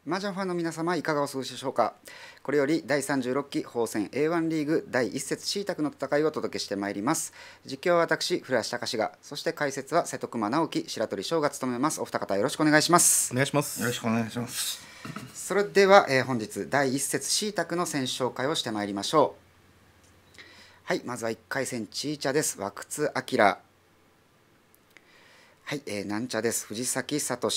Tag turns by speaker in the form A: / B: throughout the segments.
A: 麻雀ファンの皆様いかがお過ごしでしょうか。これより第36期本戦 A1 リーグ第1節 C 卓の戦いをお届けしてまいります。実況は私古橋隆が、そして解説は瀬戸熊直樹、白鳥翔が務めます。お二方よろしくお願いします。
B: お願いします。
C: よろしくお願いします。
A: それでは、本日第1節 C 卓の選手紹介をしてまいりましょう。はい、まずは1回戦チーチャです。和久津明。はい、なんちゃです。藤崎聡。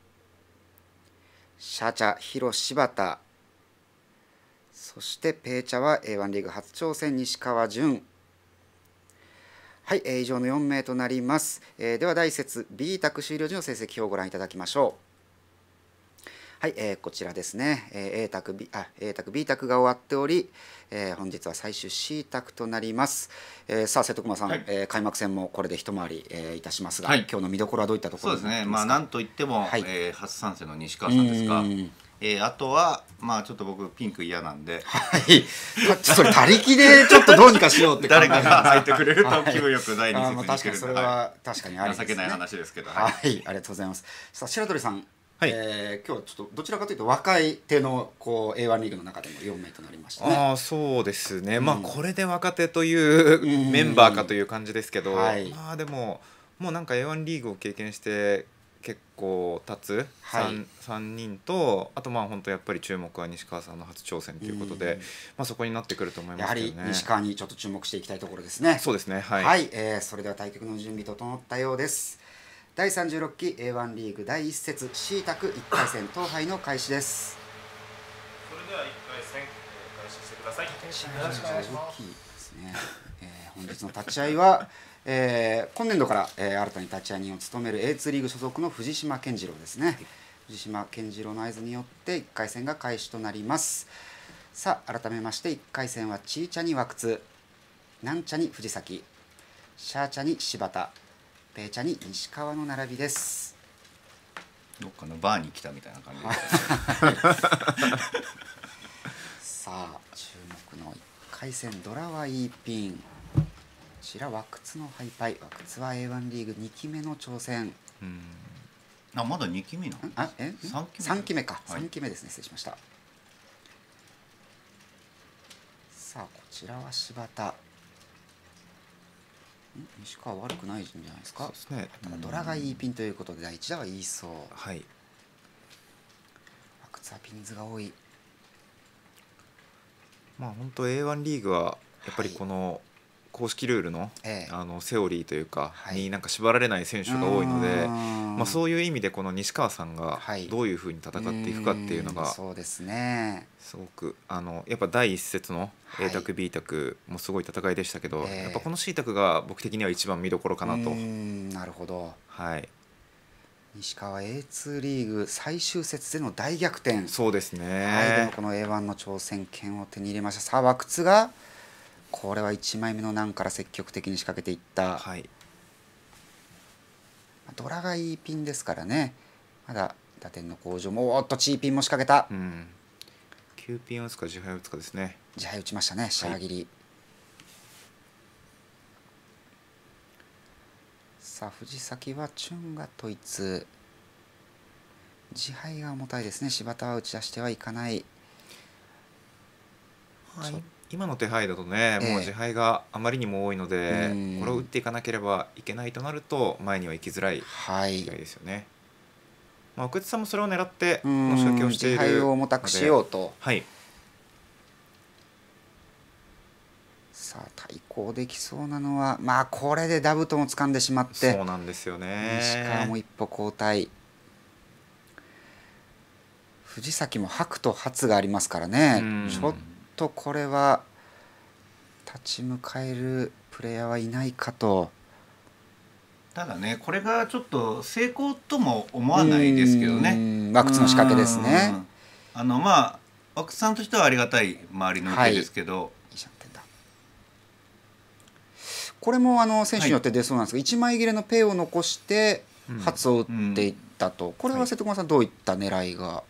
A: シャチャ、広柴田、そしてペーチャは A1 リーグ初挑戦西川潤。はい、以上の4名となります。では第1節 B 卓終了時の成績をご覧いただきましょう。はい、こちらですね、A 卓 B 卓が終わっており、本日は最終 C 卓となります。さあ瀬戸熊さん、開幕戦もこれで一回り、いたしますが、今日の見どころはどういったところ
C: そうですね、
A: になってますか。
C: なんといっても、初参戦の西川さんですが、あとはちょっと僕ピンク嫌なんで、
A: それ他力でちょっとどうにかしようって
C: 誰かが入ってくれると気分よく第2節に行
A: 確か
C: けるんで、
A: にそれは確かにありですね。
C: 情けない話ですけど、
A: はい、ありがとうございます。さあ白鳥さん、今日はちょっとどちらかというと若い手のA1 リーグの中でも4名となりましたね。
B: そうですね、これで若手というメンバーかという感じですけど、でももうなんか A1 リーグを経験して結構経つ 3人と、あと本当やっぱり注目は西川さんの初挑戦ということで、そこになってくると思いますけどね。
A: やはり西川にちょっと注目していきたいところですね。
B: そうですね、
A: はい、それでは対局の準備整ったようです。第36期 A1 リーグ第1節 C 卓1回戦統敗の開始です。
D: それでは1回戦開始してください。
A: よろしくお願いしますですね。本日の立ち会いは、今年度から、新たに立ち会い人を務める A2 リーグ所属の藤島健次郎ですね。藤島健次郎の合図によって1回戦が開始となります。さあ改めまして1回戦はチーチャに和久津、なんちゃに藤崎、シャーチャに柴田、ペーチャに西川の並びです。
C: どっかのバーに来たみたいな感じ
A: さあ注目の1回戦ドラはいいピン。こちら和久津のハイパイ。和久津は A1 リーグ2期目の挑戦。
C: まだ2期目なの
A: 3期目か、3期目ですね、失礼しました。さあこちらは柴田。西川悪くないんじゃないですか。
B: そうですね、
A: ただドラがいいピンということで第1打はいいそう。和久津はピンズが多い。
B: 本当 A1 リーグはやっぱりこの公式ルールの、セオリーというか、になんか縛られない選手が多いので、そういう意味でこの西川さんがどういうふうに戦っていくかっていうのが、
A: そうですね、
B: すごくやっぱ第一節の A 卓 B 卓もすごい戦いでしたけど、やっぱこの C 卓が僕的には一番見どころかなと。
A: なるほど。西川 A2 リーグ最終節での大逆転。
B: そうですね。
A: でもこの A1 の挑戦権を手に入れました。さあ和久津がこれは1枚目の難から積極的に仕掛けていった。ドラがいいピンですからね。まだ打点の向上も、チーピンも仕掛けた。
B: 9ピンを打つか自敗を打つかですね。
A: 自敗打ちましたね、シャー切り。さあ藤崎はチュンが統一。自敗が重たいですね。柴田は打ち出してはいかない。
B: 今の手配だとね、もう自敗があまりにも多いので、これを打っていかなければいけないとなると前には行きづらい試合ですよね。奥津さんもそれを狙っての仕掛けをしているので、
A: 自敗を重たくしようと。さあ対抗できそうなのはこれでダブトンを掴んでしまって、
B: そうなんですよね。
A: 西川も一歩後退。藤崎も白と発がありますからね。ちょっとこれは立ち向かえるプレイヤーはいないかと。
C: ただね、これがちょっと成功とも思わないですけどね。
A: 和久津の仕掛けですね。
C: 和久津さんとしてはありがたい周りの受けですけど、
A: これも選手によって出そうなんですが、1枚切れのペイを残して発を打っていったと。これは瀬戸熊さんどういった狙いが。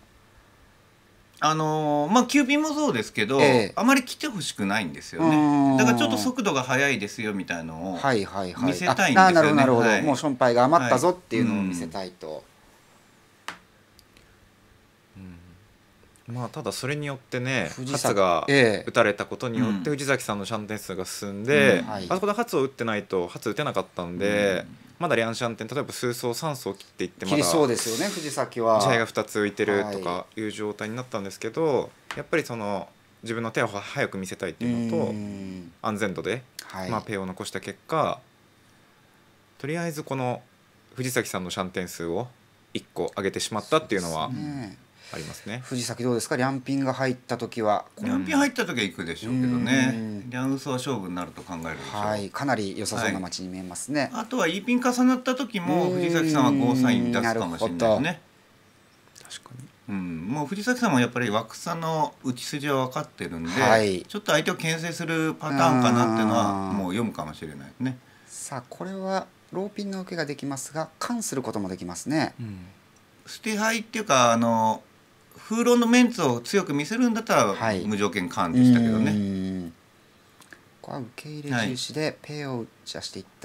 C: 9ピンもそうですけど、あまり来てほしくないんですよね。だからちょっと速度が速いですよみたいのを見せたいんですよね。
A: なるほどなるほど。もうションパイが余ったぞっていうのを見せたいと。
B: まあただそれによってね初が打たれたことによって藤崎さんのシャンテン数が進んで、あそこで初を打ってないと初打てなかったんで、まだリャンシャンテン例えば数走3走切っていってまだ
A: そうですよね藤崎は
B: 地配が2つ浮いてるとかいう状態になったんですけど、やっぱりその自分の手を早く見せたいっていうのと安全度で、まあ、ペイを残した結果とりあえずこの藤崎さんのシャンテン数を1個上げてしまったっていうのはありますね。
A: 藤崎どうですか、リャンピンが入った時は。
C: リャンピン入った時は行くでしょうけどね、リャンウソは勝負になると考えるでしょう。
A: かなり良さそうな街に見えますね。
C: あとは E ピン重なった時も藤崎さんはゴーサイン出すかもしれないですね。
B: 確かに、
C: もう藤崎さんもやっぱり枠差の打ち筋は分かってるんで、ちょっと相手を牽制するパターンかなっていうのはもう読むかもしれないですね。
A: さあこれはローピンの受けができますがカンすることもできますね。
C: 捨て牌っていうか風浪のメンツを強く見せるんだったら無条件カンでしたけどね。
A: ここは受け入れ重視でペイを打ち出していった。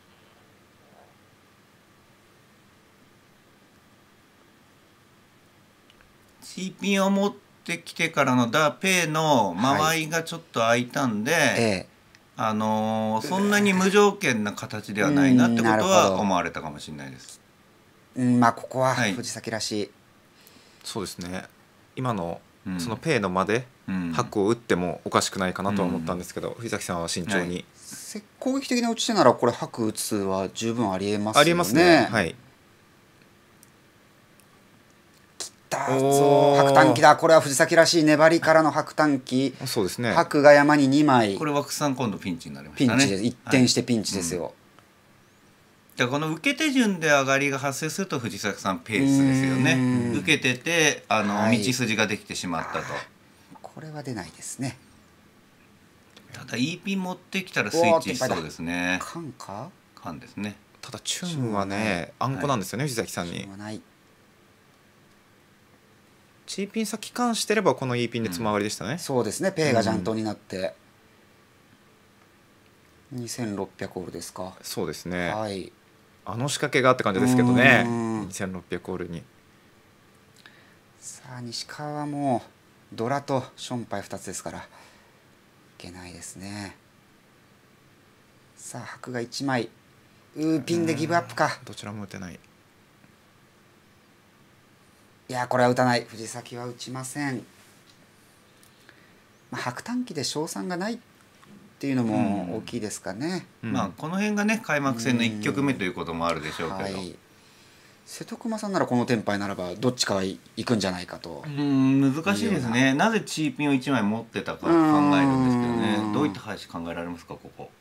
C: C ピンを持ってきてからのダペイの間合いがちょっと空いたんで、そんなに無条件な形ではないなってことは思われたかもしれないです。
A: まあここは藤崎らしい、
B: そうですね。今のそのペイの間で白を打ってもおかしくないかなとは思ったんですけど、藤崎さんは慎重に、
A: 攻撃的な打ち手ならこれ白打つは十分ありえますよね。
B: ありえますね。はい。
A: 白短期だ。これは藤崎らしい粘りからの白短期。
B: そうですね。
A: 白が山に2枚。
C: これ枠さん今度ピンチになりましたね。
A: ピンチです。一転してピンチですよ。
C: じゃこの受け手順で上がりが発生すると藤崎さんペースですよね。受けてて道筋ができてしまったと。
A: これは出ないですね。
C: ただ E ピン持ってきたらスイッチしそうですね。
A: カンか？
C: カンですね。
B: ただチューンはねあんこなんですよね、藤崎さんに。チーピン先関してればこの E ピンでつまわりでしたね。
A: そうですね。ペイがジャントになって、2600オールですか。
B: そうですね。はい。仕掛けがって感じですけどね。2600オールに。
A: さあ西川はもうドラとションパイ2つですからいけないですね。さあ白が1枚。ピンでギブアップか。
B: どちらも打てない。
A: いやこれは打たない。藤崎は打ちません。白短期で勝算がないっていうのも大きいですかね。
C: この辺がね開幕戦の1局目ということもあるでしょうけど、
A: 瀬戸熊さんならこのテンパイならばどっちかはいくんじゃないかと。
C: 難しいですね。なぜチーピンを1枚持ってたか考えるんですけどね。どういった話考えられますかここ。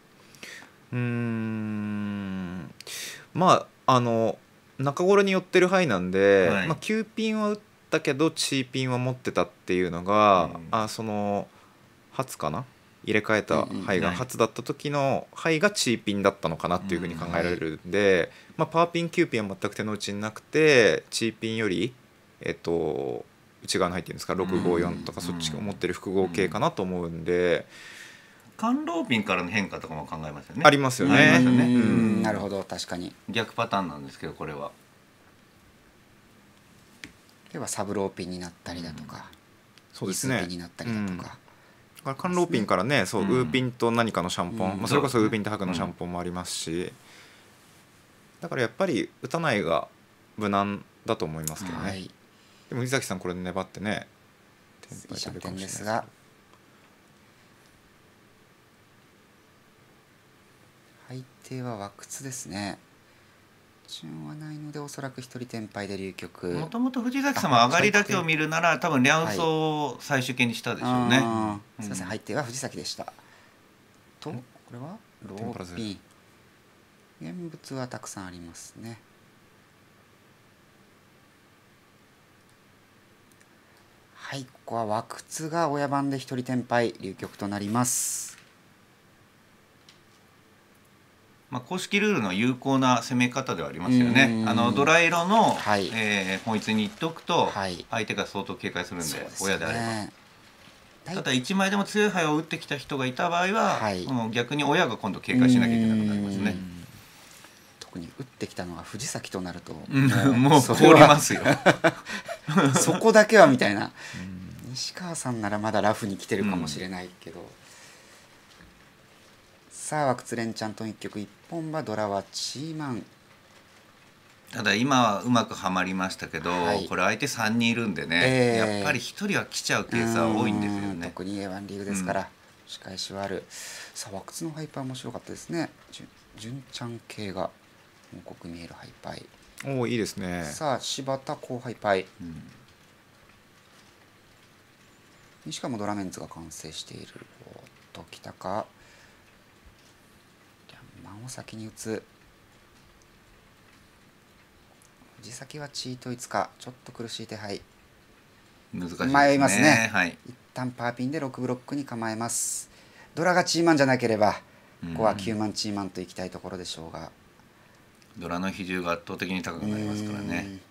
B: まあ中頃に寄ってる範囲なんで、9ピンは打ったけどチーピンは持ってたっていうのが、その初かな入れ替えた牌が初だった時の牌がチーピンだったのかなっていうふうに考えられるんで、パーピン9ピンは全く手の内になくてチーピンより内側に入ってるんですか654とかそっちを持ってる複合系かなと思うんで。
C: カンローピンからの変化とかも考えますよね。
B: ありますよね。
A: なるほど確かに
C: 逆パターンなんですけどこれは。
A: ではサブローピンになったりだとか、
B: そうですね。
A: イスピンになったりだとか。
B: カンローピンからね、そうウーピンと何かのシャンポン、それこそウーピンと白のシャンポンもありますし、だからやっぱり打たないが無難だと思いますけどね。でも伊崎さんこれで粘ってね、
A: いいシャンテンですが。相手は和屈ですね。順はないのでおそらく一人テンパイで流局。
C: もともと藤崎さんは上がりだけを見るなら多分リャンソを最終形にしたでしょうね。
A: すみません、入っては藤崎でした。とこれはローピン。現物はたくさんありますね。はい、ここは和屈が親番で一人テンパイ流局となります。
C: 公式ルールの有効な攻め方ではありますよね。ドラ色の、本一に言っておくと、相手が相当警戒するんで、親であれば。ただ1枚でも強い牌を打ってきた人がいた場合は、逆に親が今度警戒しなきゃいけなくなりますね。
A: 特に打ってきたのが藤崎となると
C: もう凍りますよ。
A: そこだけはみたいな、西川さんならまだラフに来てるかもしれないけど、さあ和久連チャントン1曲1本はドラはチーマン。
C: ただ今はうまくはまりましたけど、これ相手3人いるんでね、やっぱり1人は来ちゃうケースは多いんですよね。
A: 特に A1 リーグですから、仕返しはある。さあ和久のハイパー面白かったですね。純ちゃん系が報告見えるハイパイ。
B: おお、いいですね。
A: さあ柴田後ハイパイ、しかもドラメンツが完成している。おっと来たか。リャンマンを先に打つ。藤崎はチートいつかちょっと苦しい手配。
C: 難しいですね。
A: 迷いますね。
C: はい、
A: 一旦パーピンで6ブロックに構えます。ドラがチーマンじゃなければここは9万チーマンといきたいところでしょうが、
C: ドラの比重が圧倒的に高くなりますからね。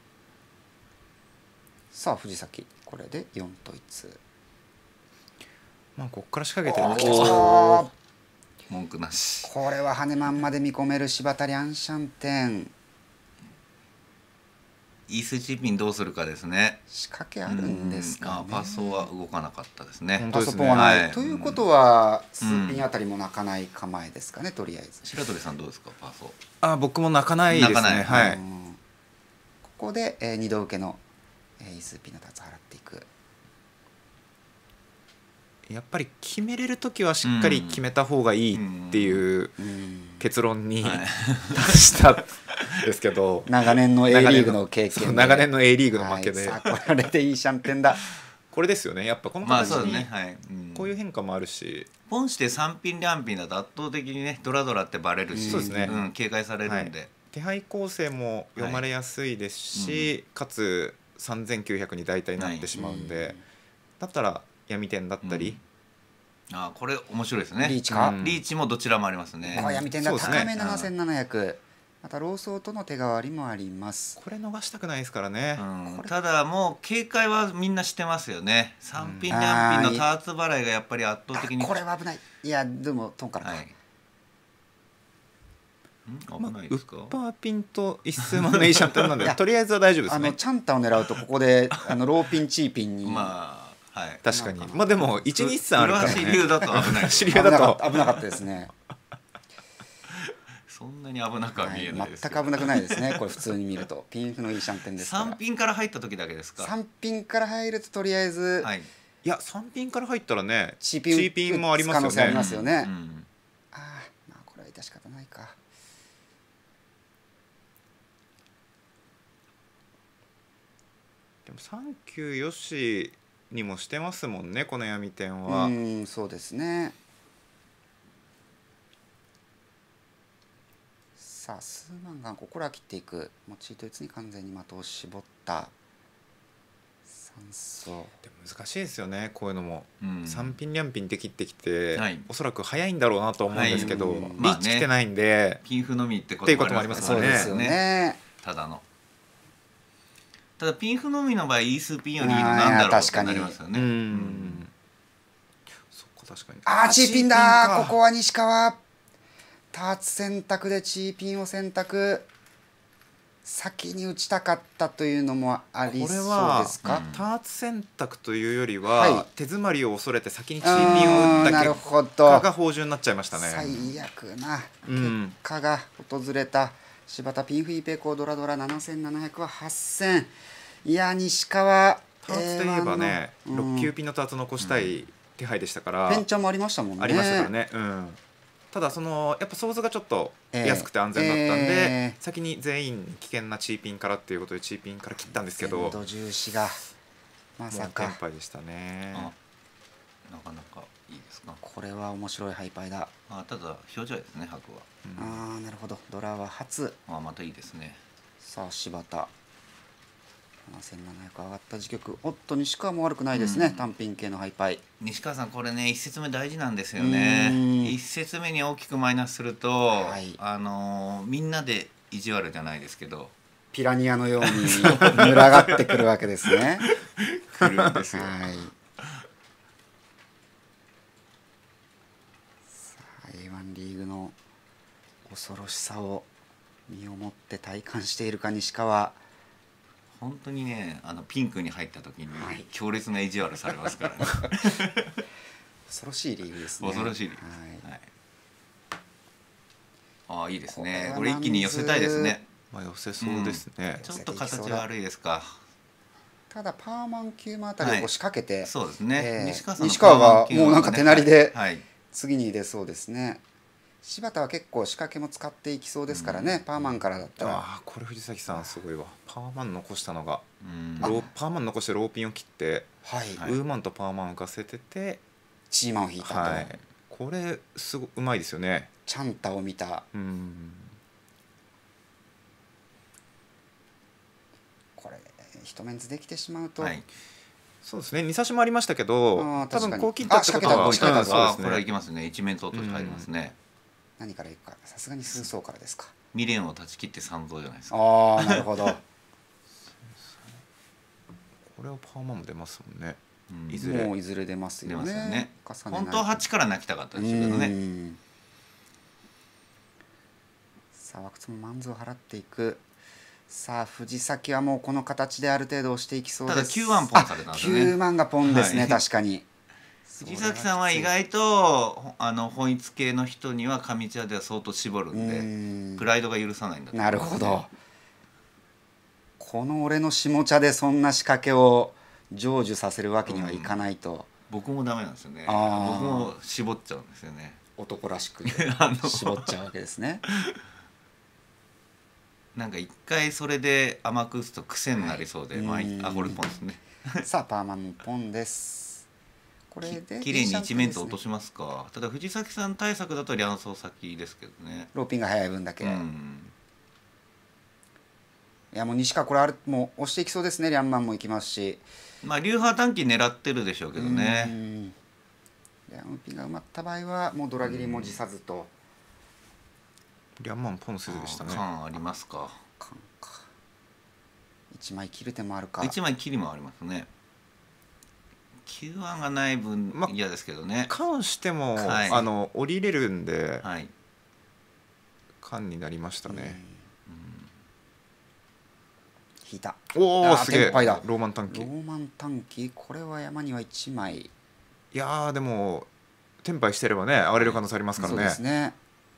A: さあ藤崎これで4統一。
B: まあここから仕掛けてる。
C: 文句なし。
A: これは羽マンまで見込める柴田リャンシャンテン。
C: イースチーピンどうするかですね。
A: 仕掛けあるんですかね。
C: パーソは動かなかったですね。
A: パーソポンはない、ということは数ピンあたりも泣かない構えですかね、とりあえず。
C: 白鳥さんどうですか、パーソ。
B: 僕も泣かないですね。はい。
A: ここで2度受けのイースピンのタツ払っていく。
B: やっぱり決めれる時はしっかり決めた方がいいっていう結論に達したんですけど、
A: 長年の A リーグの経験で、
B: 長年の A リーグの負けで、
A: さあこれでいいシャンテンだ。
B: これですよね。やっぱこの形にこういう変化もあるし、
C: ポンして3ピン2ピンだと圧倒的にねドラドラってバレるし、
B: そうですね、
C: 警戒されるんで、
B: 手配構成も読まれやすいですし、かつ3900に大体なってしまうんで、だったら闇点だったり、
C: これ面白いですね。
A: リーチか、
C: リーチもどちらもありますね。
A: 闇点だ、高め7700。またローソーとの手代わりもあります。
B: これ逃したくないですからね。
C: ただもう警戒はみんなしてますよね。3ピン2ピンのターツ払いがやっぱり圧倒的に。
A: これは危ない。いやでもトンからか。
C: 危ないですか。
B: ウッパーピンと一数万のいいシャンテンなんでとりあえずは大丈夫ですね。
A: チャンタを狙うとここでローピンチーピンに
B: 確かに。まあでも1日3あるからね。
C: 主流だと危ない。
B: 主流だと
A: 危なかったですね。
C: そんなに危なくは見えないです。
A: 全く危なくないですね。これ普通に見るとピンフのいいシャンテンですから。
C: 3ピンから入った時だけですか。
A: 3ピンから入るととりあえず、
B: いや3ピンから入ったらね、
A: チ
B: ーピンもありますよね。
A: 可能性ありますよね。まあこれは致し方ないか。
B: でも39よしにもしてますもんね、この闇点は。
A: そうですね。さあ数万がここから切っていく。もうチート1に完全に的を絞った3層。
B: でも難しいですよね、こういうのも。3ピン2ピンで切ってきて、おそらく早いんだろうなと思うんですけど、リーチ来てないんで
C: ピンフのみって
B: いうこともありますからね。
A: そうですよね。
C: ただピンフのみの場合イースピンよりいいのなんだろうってなりますよね。
B: そっか、確かに。
A: チーピンだ。ここは西川ターツ選択でチーピンを選択。先に打ちたかったというのもありそうですか。
B: ターツ選択というよりは、手詰まりを恐れて先にチーピンを打った結果が芳醇になっちゃいましたね。
A: 最悪な結果が訪れた柴田。ピンフイペコドラドラ7700は8000。いや西川
B: ターツといえばね、6級ピンのターツ残したい手配でしたから。
A: ペンチャンもありましたもんね。
B: ありましたからね。ただやっぱ想像がちょっと安くて安全だったんで、先に全員危険なチーピンからっていうことでチーピンから切ったんですけど、
A: 鮮度重視がまさか
B: テンパイでしたね。
C: なかなかいいですか。
A: これは面白いハイパイだ。
C: ただ表情ですね、白は。
A: なるほど。ドラは初。
C: またいいですね。
A: さあ柴田7700上がった時局。おっと西川も悪くないですね。単品系のハイパイ。
C: 西川さんこれね1節目大事なんですよね。1節目に大きくマイナスすると、みんなで意地悪じゃないですけど
A: ピラニアのように群がってくるわけですね。
C: 来るんですよ。
A: さあ A1 リーグの恐ろしさを身をもって体感しているか西川。
C: 本当にねピンクに入った時に強烈な意地悪されますからね
A: 恐ろしいリーグですね。
C: 恐ろしいリーグです、はい、いいですね。こ
A: れ
C: 一気に寄せたいですね。
B: 寄せそうですね、
C: ちょっと形悪いですか。
A: ただパーマン9マあたりを仕掛けて、
C: そうですね、
A: 西川がもうなんか手なりで次に出そうですね。柴田は結構仕掛けも使っていきそうですからね、パーマンからだったら。
B: これ藤崎さんすごいわ。パーマン残したのが、パーマン残してローピンを切って、ウーマンとパーマン浮かせてて
A: チーマンを引いたと、
B: これすごいうまいですよね。
A: チャンタを見た。これ一メンツできてしまうと、
B: そうですね、2差しもありましたけど、多分こう切ったってこと
A: は
C: これはいきますね。一面と落とし入りますね。
A: 何からいくか、さすがに数層からですか。
C: 未練を断ち切って三層じゃないですか。
A: ああ、なるほどこ
B: れはパーマンも出ますもんね、
A: もういずれ出ますよね。
C: 本当は8から泣きたかったですけどね。
A: さあワクツもマンズを払っていく。さあ藤崎はもうこの形である程度押していきそうです。
C: ただ9万ポンされたんですね。
A: 9万がポンですね、確かに。
C: 藤崎さんは意外と本一系の人には上茶では相当絞るんで、プライドが許さないんだと思います。
A: なるほど。この俺の下茶でそんな仕掛けを成就させるわけにはいかないと。
C: 僕もダメなんですよね。僕も絞っちゃうんですよね。
A: 男らしく絞っちゃうわけですね。
C: なんか一回それで甘く打つと癖になりそうで、これポンですね。
A: さあパーマンのポンです。これで
C: 綺麗に一面と落としますか。ただ藤崎さん対策だと両走先ですけどね。
A: ローピンが速い分だけ。いやもう西川これもう押していきそうですね。リャンマンもいきますし。
C: 流派短期狙ってるでしょうけどね。
A: リャンピンが埋まった場合はもうドラ切りも辞さずと。
B: リャンマンポンせずでしたね。
C: 感ありますか。
A: 1枚切る手もあるか。
C: 1枚切りもありますね。9案がない分嫌ですけどね。
B: 関しても降りれるんで関になりましたね。
A: 引いた。
B: おおすげえ。
A: ロ
B: ーマン短期。
A: ローマン短期、これは山には1枚。
B: いやでもテンパイしてればね上がれる可能性ありますからね。
A: そうですね。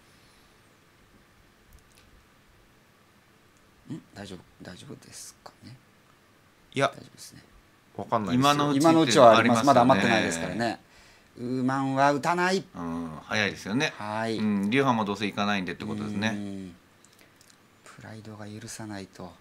A: 大丈夫ですかね。
B: いや
A: 大丈夫ですね。
B: わかんないですよ。
A: 今のうちはあります。まだ余ってないですからね。ウーマンは打たない。
C: 早いですよね。流派もどうせいかないんでってことですね。
A: プライドが許さないと。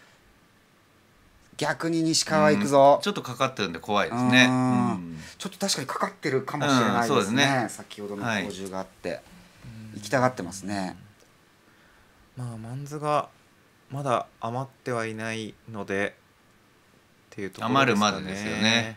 A: 逆に西川行くぞ。
C: ちょっとかかってるんで怖いですね。
A: ちょっと確かにかかってるかもしれないですね。先ほどの操縦があって行きたがってますね。
B: マンズがまだ余ってはいないのでっていうところですかね。
C: 余るまでですよね。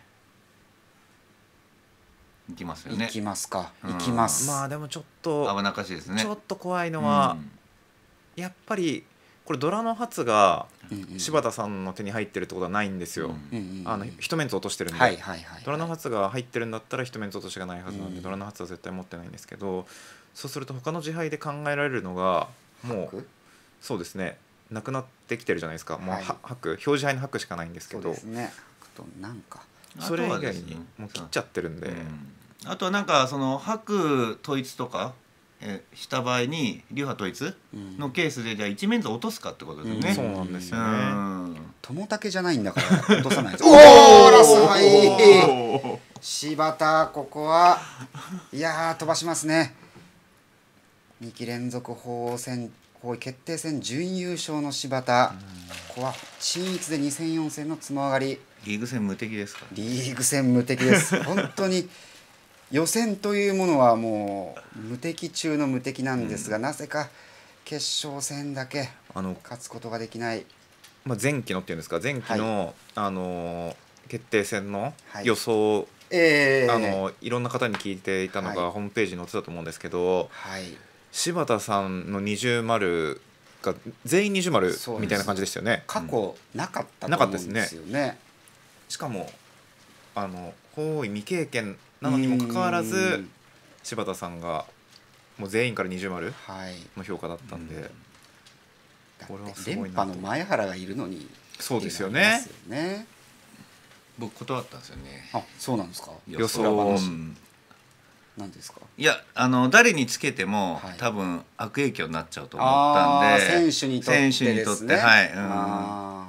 C: 行きますよね。
A: 行きますか。行きます。
B: でもちょっと
C: 危なっかしいですね。
B: ちょっと怖いのはやっぱりこれドラの発が柴田さんの手に入ってるってことはないんですよ。一メンツ落としてるんで、ドラの発が入ってるんだったら一メンツ落としがないはずなんで、ドラの発は絶対持ってないんですけど、そうすると他の自敗で考えられるのがもうそうですね、なくなってきてるじゃないですか。もう表示杯の白しかないんですけど、
A: そうですね。となんか
B: それ以外にもう切っちゃってるんで、
C: あとはなんかその白統一とかした場合に流派統一のケースでじゃあ一面図落とすかってことですね。
B: そうなんですよね。
A: 友竹じゃないんだから落とさないと。おおラスハイ柴田、ここはいや飛ばしますね。2期連続法位決定戦準優勝の柴田、ここは均一で2戦4戦のつも上がり。
C: リーグ戦無敵ですか。
A: リーグ戦無敵です本当に。予選というものはもう無敵中の無敵なんですが、なぜか決勝戦だけ勝つことができない。
B: 前期のっていうんですか、前期の、決定戦の予想、いろんな方に聞いていたのがホームページに載ってたと思うんですけど、柴田さんの20丸が全員20丸みたいな感じでしたよね。
A: 過去なかったと思うんですよね。
B: しかも方位未経験なのにもかかわらず柴田さんがもう全員から20丸の評価だったんで、
A: これは連覇の前原がいるのに
B: そうですよね。
C: 僕断ったんですよね。
A: あ、そうなんですか。
B: 予想
A: なんですか。
C: いや誰につけても、多分悪影響になっちゃうと思ったんで、
A: 選手にとって
C: はい。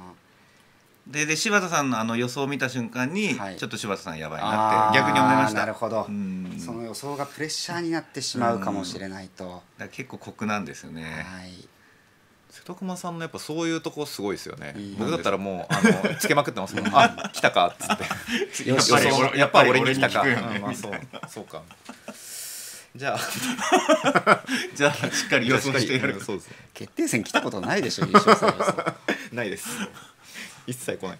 C: で柴田さんの予想を見た瞬間に、ちょっと柴田さんやばいなって逆に思いました。
A: なるほど。その予想がプレッシャーになってしまうかもしれないと。
C: 結構酷なんですよね。
A: はい。
B: 瀬戸熊さんのやっぱそういうとこすごいですよね。僕だったらもうつけまくってますもん。あ、来たかっつって。やっぱ俺に来たか。まあそうか。じゃあ
C: しっかり予想してやる。
B: そうです。
A: 決定戦来たことないでしょ、優勝戦予想。
B: ないです。一切来ない。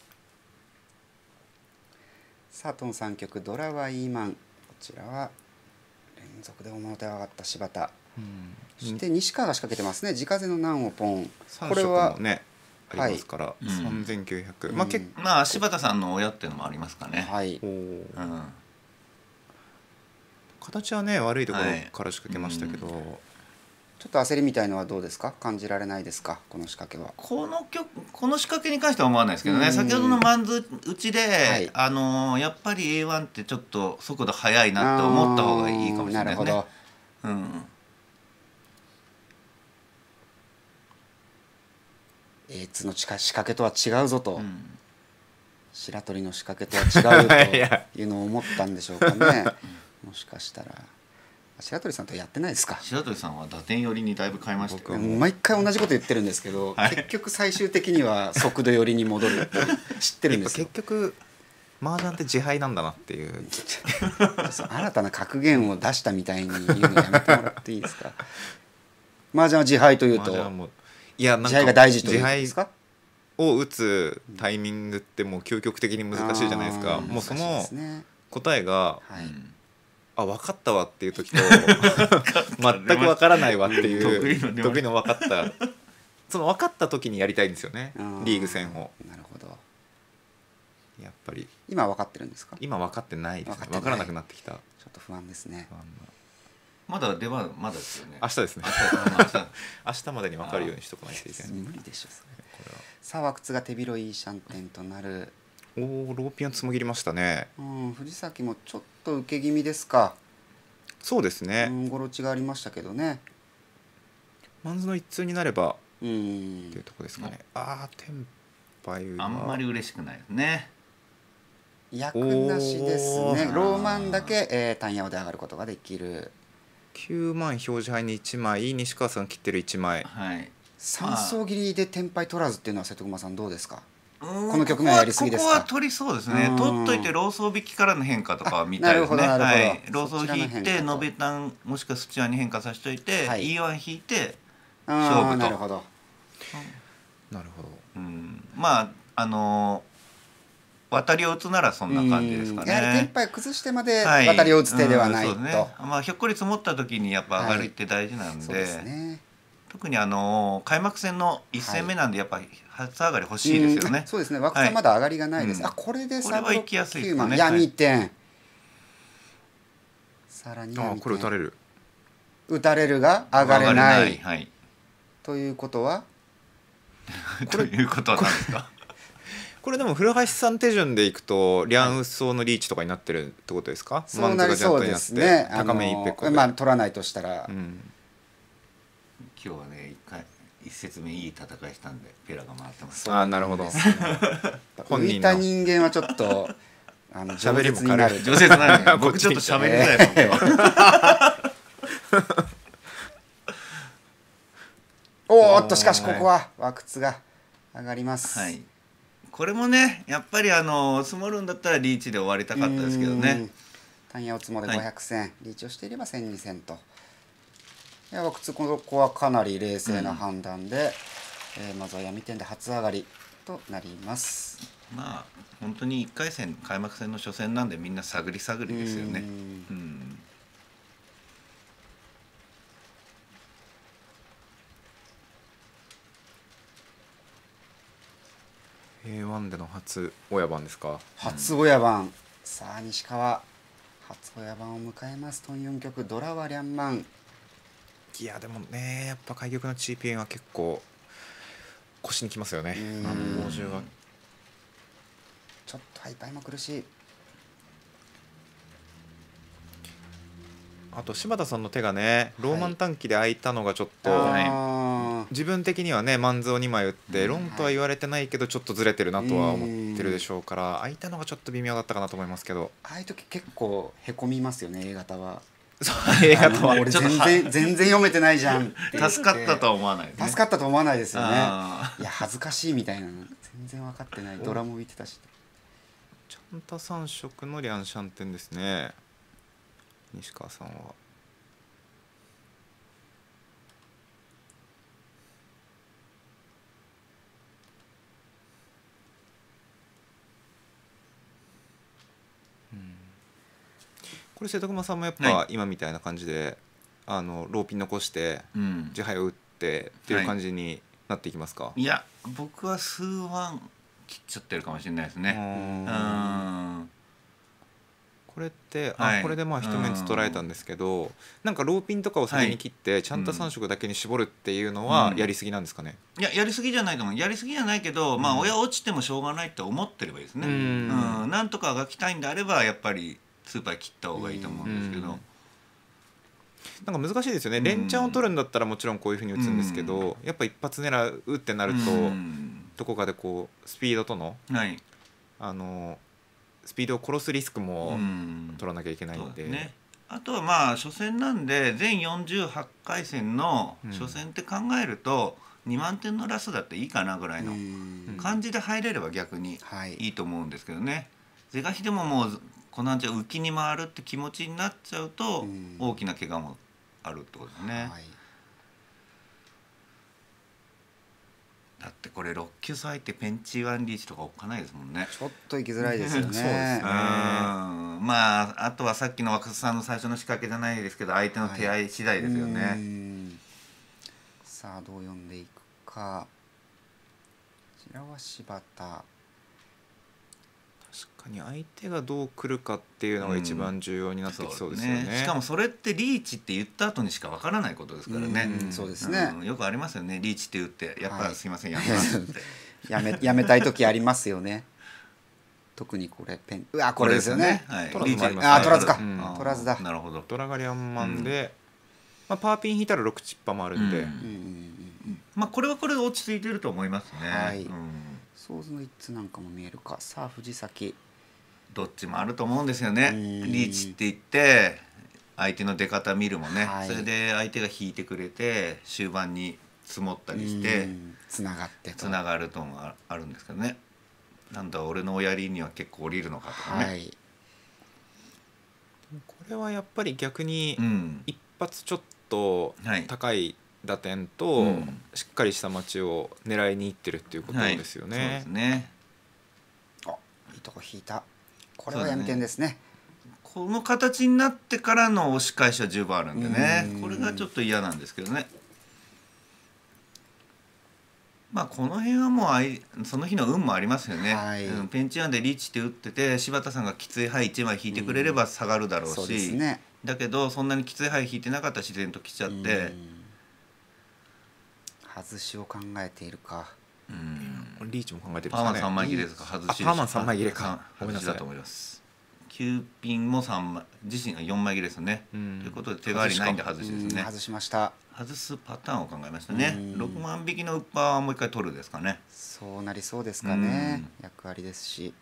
A: さあトン3曲ドラはイーマン、こちらは連続で表上がった柴田。そして西川が仕掛けてますね。地風の難をポン。
B: これはねありますから3900。
C: まあ柴田さんの親っていうのもありますかね。
A: はい。
B: 形はね悪いところから仕掛けましたけど、
A: ちょっと焦りみたいのはどうですか。感じられないですか、この仕掛けは。
C: この仕掛けに関しては思わないですけどね。先ほどのマンズ打ちで、やっぱり A1 ってちょっと速度速いなって思った方がいいかもしれないですね。なるほど。
A: A2 の仕掛けとは違うぞと、白鳥の仕掛けとは違うというのを思ったんでしょうかね。もしかしたら白鳥さんとやってないですか。
C: 白鳥さんは打点寄りにだいぶ変えましたよ。
A: 毎回同じこと言ってるんですけど、結局最終的には速度寄りに戻る知ってるんですよ。
B: 結局麻雀って自敗なんだなっていう
A: 新たな格言を出したみたいに言うのやめてもらっていいですか。麻雀は自敗というと自敗が大事というんですか。
B: を打つタイミングってもう究極的に難しいじゃないですか。もうその答えがあ、分かったわっていう時と全く分からないわっていう得意の分かったその分かった時にやりたいんですよね、リーグ戦を。
A: なるほど。
B: やっぱり
A: 今分かってるんですか。
B: 今分かってないですね。分からなくなってきた。ちょ
A: っと不安ですね。
C: まだ出番まだですよね。
B: 明日ですね。明日までに分かるようにしとかないといけない。
A: 無理でしょこれは。さあ枠津が手広いシャンテンとなる。
B: おお、ローピンはつもぎりましたね。
A: 藤崎もちょっと受け気味ですか。
B: そうですね。
A: ゴロチがありましたけどね。
B: マンズの一通になればっていうところですかね。ああ、テンパイは
C: あんまり嬉しくないですね。
A: 役なしですね。ローマンだけ単ヤオで上がることができる。
B: 9万表示牌に1枚、西川さん切ってる1枚。
C: はい。
A: 3層切りでテンパイ取らずっていうのは瀬戸熊さんどうですか。この局面はやりすぎですか。
C: ここは取りそうですね。取っといてローソー引きからの変化とかみたいですね。はい。ローソー引いてノベタンもしくはスチュアに変化させといて、E1 引いて勝負と。
A: なるほど。
B: なるほど。
C: まあ渡りを打つならそんな感じですかね。
A: やはりテンパイ崩してまで渡りを打つ手ではないと。
C: まあひょっこり積もった時にやっぱ上がるって大事なんで。特に開幕戦の1戦目なんでやっぱり初上がり欲しいですよね。
A: そうですね。枠差まだ上がりがないです。これで
C: サブロ9万
A: 闇点。さらに
B: これ打たれる。
A: 打たれるが上がれない。ということは
C: ということは何ですか。
B: これでも古橋さん手順でいくとリャンウッソーのリーチとかになってるってことですか。
A: そうなりそうですね。
B: 高め一ペコで
A: 取らないとしたら。
C: 今日はね一節目いい戦いしたんでペラが回ってます。
B: なるほど。
A: 浮いた人間はちょっと
B: 喋りも軽い。
C: 饒舌な僕ちょっと喋りづらい
A: おーっとしかしここは枠津が上がります。
C: はい。これもねやっぱり積もるんだったらリーチで終わりたかったですけどね。
A: 単ヤを積もで500戦、リーチをしていれば1000、2000と。いや枠津ここはかなり冷静な判断で、まずは闇点で初上がりとなります。
C: まあ本当に1回戦開幕戦の初戦なんでみんな探り探りですよね。
B: A1 での初親番ですか。
A: 初親番。さあ西川初親番を迎えます。トン4局ドラはリャンマン。
B: いやでもねやっぱ開局のチーピンは結構腰にきますよね。猛獣は
A: ちょっとハイパイも苦しい。
B: あと柴田さんの手がねローマン短期で空いたのがちょっと、自分的にはね万蔵2枚打ってロンとは言われてないけどちょっとずれてるなとは思ってるでしょうから空いたのがちょっと微妙だったかなと思いますけど、
A: ああいう時結構へこみますよね A 型は。
B: そう A 型は
A: 俺全然読めてないじゃんって
C: 助かったとは思わないね。
A: 助かったと思わないですよね。い
C: あ
A: や恥ずかしいみたいな全然分かってない。ドラも見てたし。
B: ちゃんと3色のリャンシャンテンですね西川さんは。これ瀬戸熊さんもやっぱ今みたいな感じで、ローピン残して自敗を打ってっていう感じになっていきますか？
C: いや僕は数ワン切っちゃってるかもしれないですね。
B: これってこれでまあ一面ずつ捉えたんですけど、なんかローピンとかを先に切ってちゃんと3色だけに絞るっていうのはやりすぎなんですかね？
C: いややりすぎじゃないと思う。やりすぎじゃないけど、まあ親落ちてもしょうがないって思ってればいいですね。なんとかがきたいんであればやっぱりスーパー切った方がいいと思うんですけど、
B: なんか難しいですよね。連チャンを取るんだったらもちろんこういうふうに打つんですけど、やっぱ一発狙うってなるとどこかでこうスピードとのスピードを殺すリスクも取らなきゃいけないんで、
C: ね、あとはまあ初戦なんで全48回戦の初戦って考えると2万点のラスだっていいかなぐらいの感じで入れれば逆にいいと思うんですけどね。是が非でももうこのアンチは浮きに回るって気持ちになっちゃうと大きな怪我もあるってことですね。だってこれ6級差入ってペンチワンリーチとかおっかないですもんね。
A: ちょっと行きづらいですよね。そうですね。
C: まああとはさっきの若狭さんの最初の仕掛けじゃないですけど相手の手合い次第ですよね。
A: さあどう読んでいくか。こちらは柴田。
B: 確かに相手がどう来るかっていうのが一番重要になってきそうですよね。
C: しかもそれってリーチって言った後にしかわからないことですからね。
A: そうですね。
C: よくありますよね。リーチって言ってやっぱすいませんやめますって
A: やめたい時ありますよね。特にこれペンこれですよね。
B: 取らず
A: 取らずか。取らずだ。
C: なるほど。
B: トラガリアンマンでパーピン引いたら6チッパもあるんで、
C: まあこれはこれで落ち着いてると思いますね。
A: ソーズの一通なんかも見えるか。さあ藤崎
C: どっちもあると思うんですよね。リーチって言って相手の出方見るもね、それで相手が引いてくれて終盤に積もったりして
A: つな
C: がるともあるんですけどね。なんだ俺のおやりには結構降りるのかとかね。
B: これはやっぱり逆に一発ちょっと高い打点としっかりした待ちを狙いにいってるっていうことですよね。
C: そうですね。
A: いいとこ引いた。これは闇点ですね。
C: この形になってからの押し返しは十分あるんでね、これがちょっと嫌なんですけどね。まあこの辺はもうその日の運もありますよね。ペンチワンでリーチって打ってて柴田さんがきつい牌1枚引いてくれれば下がるだろうし、だけどそんなにきつい牌引いてなかったら自然と来ちゃって
A: 外しを考えているか。
B: リーチも考えてるんです
C: かね。
B: パーマン
C: 3枚切れですか。外し
B: パーマン3枚切れか。
C: ごめんなさいだと思います。9ピンも3枚自身が4枚切れですね。ということで手代わりないんで外しですね。
A: 外しました。
C: 外すパターンを考えましたね。6万引きのウッパーはもう一回取るですかね。
A: そうなりそうですかね。役割ですし。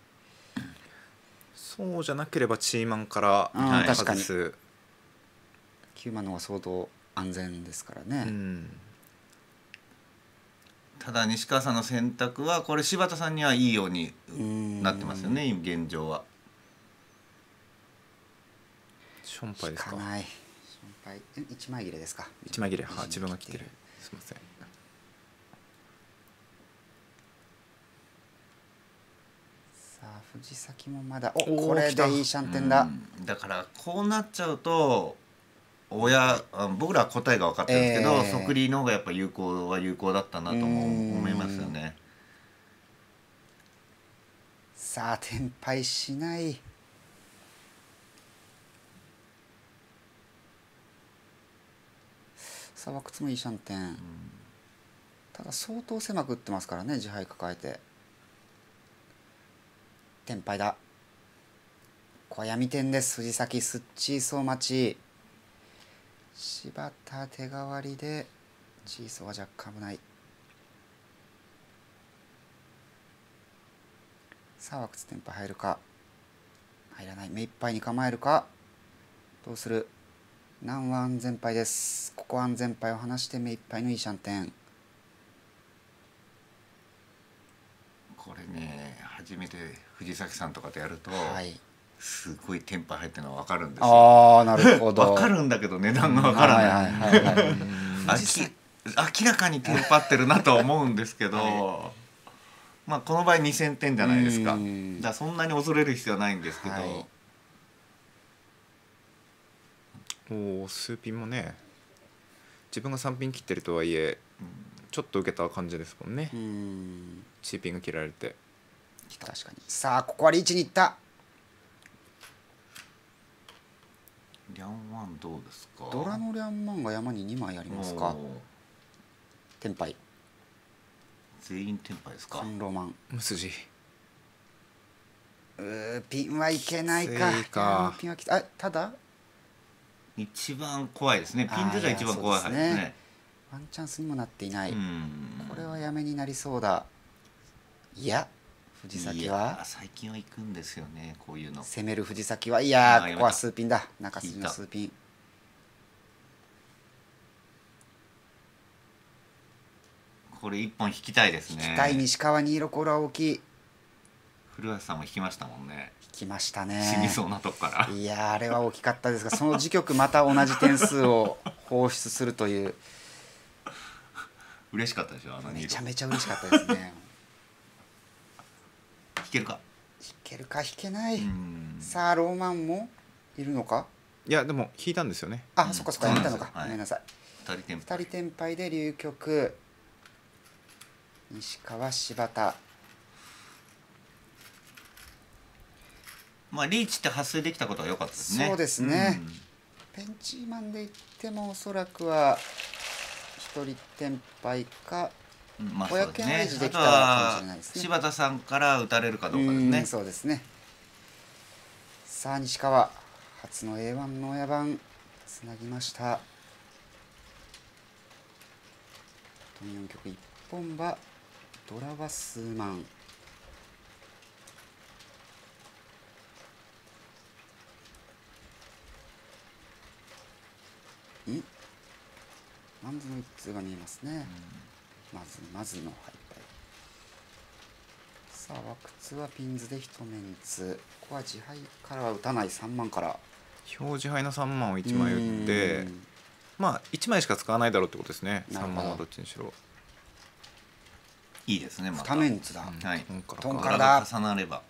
B: そうじゃなければチーマンから外す。
A: 9万の方が相当安全ですからね。
C: ただ西川さんの選択はこれ柴田さんにはいいようになってますよね現状は。
B: ションパイですか。
A: ションパイ1枚切れですか。
B: 1枚切れ。自分が切ってる。すみません。
A: さあ藤崎もまだこれでいいシャンテンだ。
C: だからこうなっちゃうと僕らは答えが分かってるんですけど、ソクリの方がやっぱ有効は有効だったなとも思いますよね。
A: さあ転敗しない。さあ枠つもいいシャンテン。 ただ相当狭く打ってますからね、自敗抱えて。テンパイだ。ここは闇点です。藤崎スッチーソー待ち。柴田手代わりでチーソーは若干危ない。さあ、ワクツテンパ入るか入らない。目いっぱいに構えるか。どうする。南は安全牌です。ここ安全牌を離して目いっぱいのいいシャンテン。
C: これね、初めて藤崎さんとかとやると、
A: はい、
C: すごいテンパ入ってるのが分かるんですよ。
A: ああ、なるほど。
C: 分かるんだけど値段が分からない。明らかにテンパってるなとは思うんですけど、はい、まあこの場合2000点じゃないですか。だからそんなに恐れる必要はないんですけど、はい、
B: おスーピンもね、自分が3ピン切ってるとはいえ、ちょっと受けた感じですもんね。チーピンが切られて。
A: 確かに。さあ、ここはリーチにいった。
C: リャンワンどうですか。
A: ドラのリャンマンが山に2枚ありますか。テンパイ。
C: 全員テンパイですか。
A: ロマン。
B: 無筋。
A: ピンはいけないか。ピンはきた。ただ
C: 一番怖いですね。ピンズが一番怖いですね。
A: ワンチャンスにもなっていない。これはやめになりそうだ。いや、藤崎は
C: 最近は行くんですよね、こういうの。
A: 攻める藤崎は、いやここはスーピンだ。中筋のスーピン。
C: これ一本引きたいですね。
A: 引きたい。西川2ロコールは大きい。
C: 古橋さんも引きましたもんね。
A: 引きましたね。
C: 死にそうなとこから。
A: いやあれは大きかったですが、その時局また同じ点数を放出するという。
C: 嬉しかったでしょ、あの2
A: めちゃめちゃ嬉しかったですね。
C: 引けるか。
A: 引けるか引けない。さあ、ローマンもいるのか。
B: いやでも引いたんですよね。
A: あ、そっかそっか、やめたのか。ごめんなさい。
C: 2
A: 人テンパイで龍局。西川柴田。
C: まあリーチって発生できたことは良かったですね。
A: そうですね。ペンチーマンで言ってもおそらくは1人テンパイか。500円レイジできたかもしれないですね。
C: 柴田さんから打たれるかどうかですね。
A: そうですね。さあ、西川初の A1 の親番つなぎました。4曲1本はドラは数万。マンズの一通が見えますね。まずの敗退。さあ、ワクツはピンズで1メンツ。ここは自敗からは打たない。3万から。
B: 表示敗の3万を1枚打って、まあ1枚しか使わないだろうってことですね。3万はどっちにしろ
C: いいですね。また
A: 2メンツだ。
C: はい。
A: トンからだ。
C: 重なれば。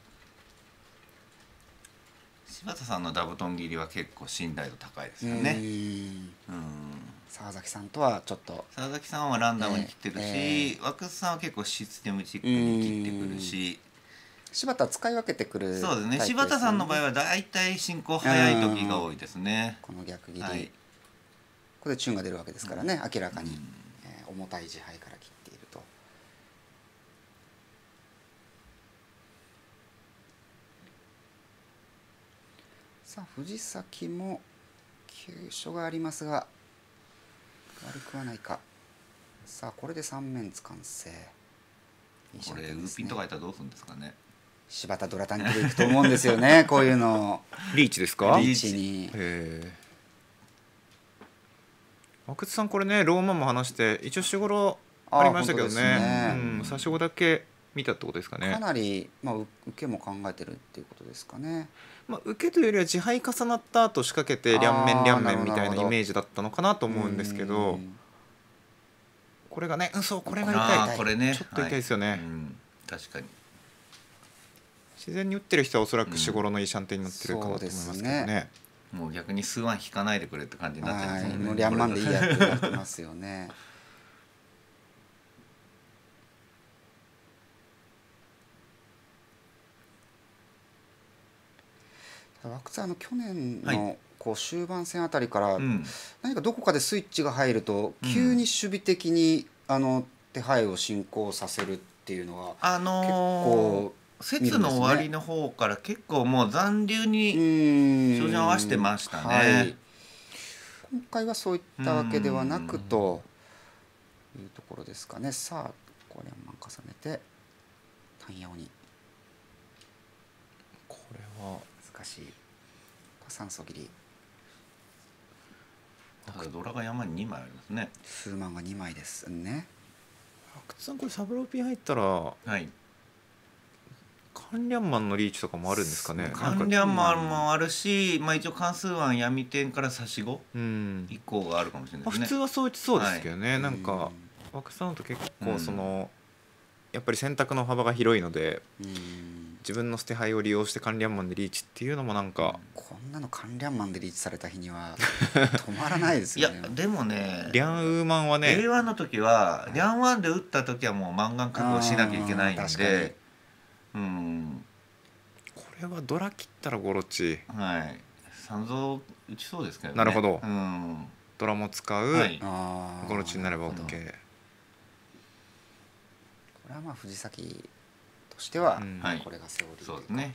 C: 柴田さんのダブトン切りは結構信頼度高いですよね。
A: 沢崎さんとはちょっと。
C: 沢崎さんはランダムに切ってるし、ワクスさんは結構システムチックに切ってくるし。
A: 柴田使い分けてくる。
C: そうですね。柴田さんの場合はだいたい進行早い時が多いですね。
A: この逆切り。ここでチューンが出るわけですからね。明らかに重たい自敗から切っていると。さあ、藤崎も急所がありますが悪くはないか。さあ、これで3面完成。
C: これウーピンとかいたらどうするんですかね。
A: 柴田ドラタンクでいくと思うんですよね。こういうの。
B: リーチですか。
A: リーチに。
B: 阿久津さんこれね、ローマンも話して一応4頃ありましたけどね。差し子だけ見たってことですかね。
A: かなり、受けも考えてるっていうことですかね。
B: 受けというよりは自敗重なった後仕掛けて両面みたいなイメージだったのかなと思うんですけど、これがね、そうこれが痛い。
C: これね、
B: ちょっと痛いですよね。
C: 確かに
B: 自然に打ってる人はおそらく4頃のいいシャンテンになってるかなと思いますけどね。
C: もう逆に数万引かないでくれって感じになってます
A: もんね。もうリャンマンでいいやってなってますよね。ワクツは去年のこう終盤戦あたりから何かどこかでスイッチが入ると急に守備的に手配を進行させるっていうのは結構
C: 節の終わりの方から結構もう残留に照準合わせてましたね、はい、
A: 今回はそういったわけではなくというところですかね。さあこれを重ねて単陽に、
B: これは
A: 難しい酸素切り。
C: ドラが山に2枚ありますね。
A: 数万が2枚ですね。
B: 阿久津さんこれサブローピン入ったら、
C: はい、
B: カンリャンマンのリーチとかもあるんですかね。
C: カンリャンマンもあるし、まあ、一応関数案闇点から差し子以降があるかもしれないですね。
B: 普通はそうですけどね、はい、なんか阿久津さんと結構その、やっぱり選択の幅が広いので、自分の捨て牌を利用してカンリャンマンでリーチっていうのもなんか、
A: こんなのカンリャンマンでリーチされた日には止まらないですよね。
C: いやでもね、
B: リャンウーマンはね、
C: A1 の時はリャン1で打った時はもうマンガン覚悟しなきゃいけないんで、
B: これはドラ切ったらゴロチ、
C: はい、三蔵打ちそうですけどね。
B: なるほど、ドラも使う、はい、ゴロチになれば OK、これ
A: はまあ藤崎としてはこれがセオリー、
C: そうですね。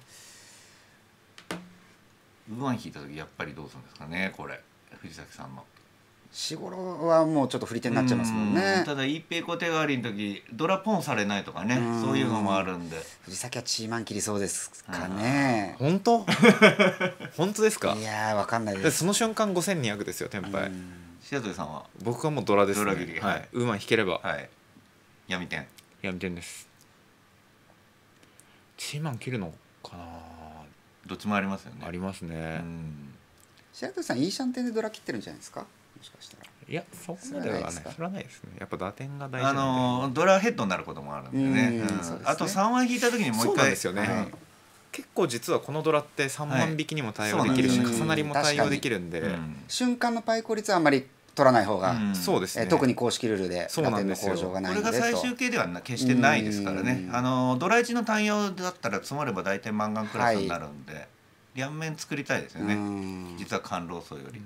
C: ウーワン引いた時やっぱりどうするんですかね、これ藤崎さんの
A: 四五郎はもうちょっと振り手になっちゃいますもんね。
C: ただ一平小手代わりの時ドラポンされないとかね、そういうのもあるんで、
A: 藤崎はチーマン切りそうですかね。
B: 本当本当ですか。
A: いやわかんないです。
B: その瞬間5200ですよテンパイ。
C: 白鳥さんは。
B: 僕はもうドラですね。
C: ドラ切り、
B: はい、ウーマン引ければ、
C: はい、闇点
B: です。チーマン切るのかな。
C: どっちもありますよね。
B: ありますね。
A: 白鳥さんいいシャンテンでドラ切ってるんじゃないですか、もしかしたら。
B: いやそこまではね、それはないですね。やっぱ打点が大事なん
C: で、ドラヘッドになることもあるんでね。あと3枚引いた時にもう一回
B: ですよね。結構実はこのドラって3万引きにも対応できるし、重なりも対応できるんで、
A: 瞬間のパイ効率はあんまり取らない方が、
B: そうですね、
A: 特に公式ルールで打点の向上がないので。
C: これが最終形では決してないですからね。ドラ1の単用だったら詰まれば大体マンガンクラスになるんで、両面作りたいですよね、実は甘露層より。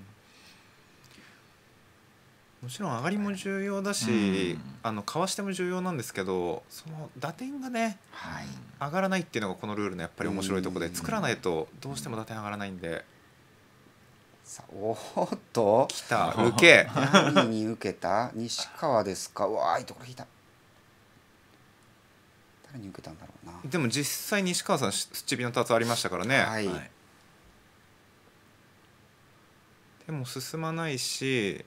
B: もちろん上がりも重要だし、かわしても重要なんですけど、その打点がね、上がらないっていうのがこのルールのやっぱり面白いところで、作らないとどうしても打点上がらないんで。
A: さあ、おっと
B: 来た受け
A: 何に受けた西川ですか。わあいいところ引いた。誰に受けたんだろうな。
B: でも実際西川さんスチビの達ありましたからね。はい、でも進まないし、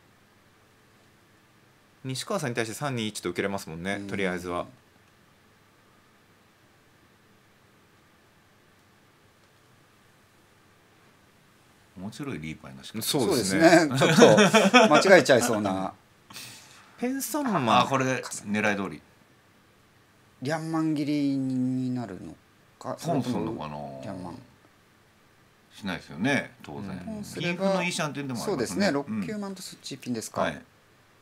B: 西川さんに対して321と受けれますもんね、とりあえずは。
C: 面白いリーパーの仕方。
A: そうですね。ちょっと間違えちゃいそうな。
B: ペンサンマン、
C: これ狙い通り。
A: リャンマン切りになるのか。
C: 損するのかな。
A: リャンマン
C: しないですよね、当然。ピンクのいいシャンテンでもありますね。
A: そうですね。6、9万とスッチーピンですか。6、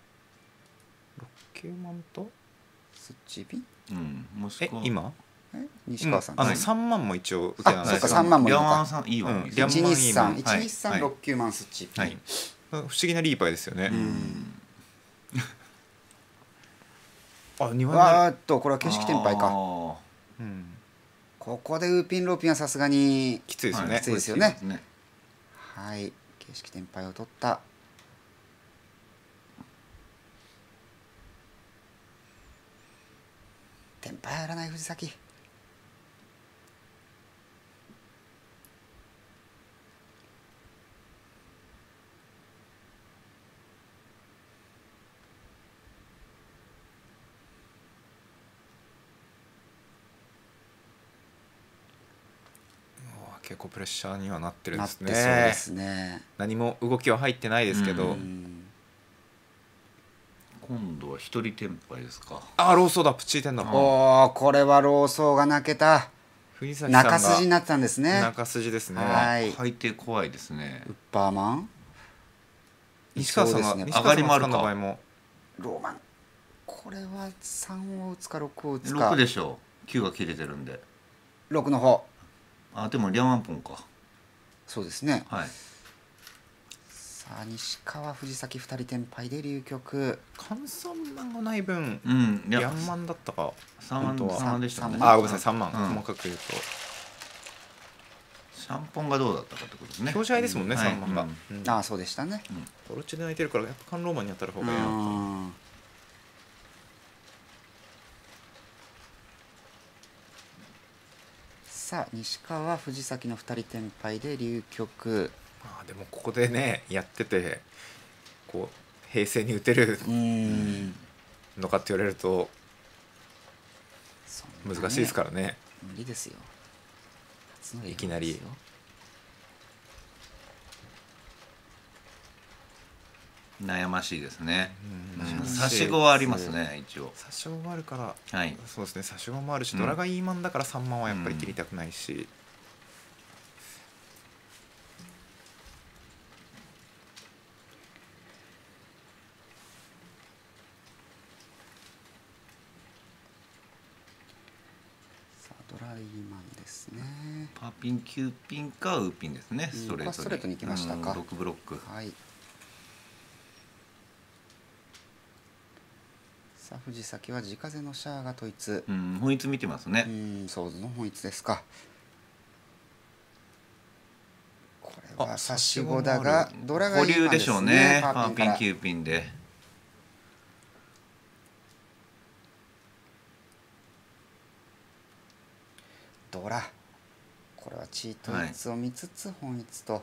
B: 9万と
A: スッチーピン。
B: 今？
A: 西川さん。
B: 3万も一応受けなんです
A: よ。そうか3万もいいのか。
B: 123、
A: 6、9万スッチーピン。
B: 不思議なリーパイですよね。
A: わーっとこれは景色転廃か。ここでウーピンローピンはさすがに
B: きついですよね。
A: きついですよね。はい、景色転廃を取った。転廃やらない藤崎。
B: 結構プレッシャーにはなってるんですね。
A: そうですね。
B: 何も動きは入ってないですけど、
C: 今度は一人転廃ですか。
B: ローソーだ、プチーテンだ。
A: これはローソーが泣けた。
B: 藤崎さんが
A: 中筋になってたんですね。
B: 中筋ですね。
C: 入って怖いですね。
A: ウッパーマン。
B: 西川さんが
C: 上がりもあるか。
A: ローマン。これは3を打つか6を打つか。
C: 6でしょう。9が切れてるんで。
A: 6の方。
C: でもリャンワンポンか。
A: そうですね。
C: はい。
A: さあ西川藤崎2人転敗で龍局
B: 換算万がない分、
C: いや
B: ヤンマンだったか
C: 3万でしたね。
B: あごめんなさい3万、細かく言うと
C: シャンポンがどうだったかってことですね。
B: 表示合いですもんね、3万が、
A: ああそうでしたね。
B: オロチで泣いてるからやっぱカンローマンに当たる方がいいのか。
A: さあ西川藤崎の2人転敗で龍局。
B: でもここでねやっててこう平成に打てるのかって言われると難しいですからね。
A: 無理ですよ。
B: いきなり。
C: 悩ましいですね。差し子はありますね一応。
B: 差し子があるから、
C: はい、
B: そうですね差し子もあるし、ドラがいいマンだから3万はやっぱり切りたくないし。
A: ドライマンですね。
C: パーピン9ピンかウーピンですね。ストレート
A: に行きましたか。
C: 6ブロック。
A: はい。さあ藤崎は地風のシャアが統一。
C: 本一見てますね。
A: そうの本一ですか。これは差し子だがドラがいいマンですね。
C: 保留でしょうね。パーピン9ピンで。
A: ドラこれはチート一を見つつ本一と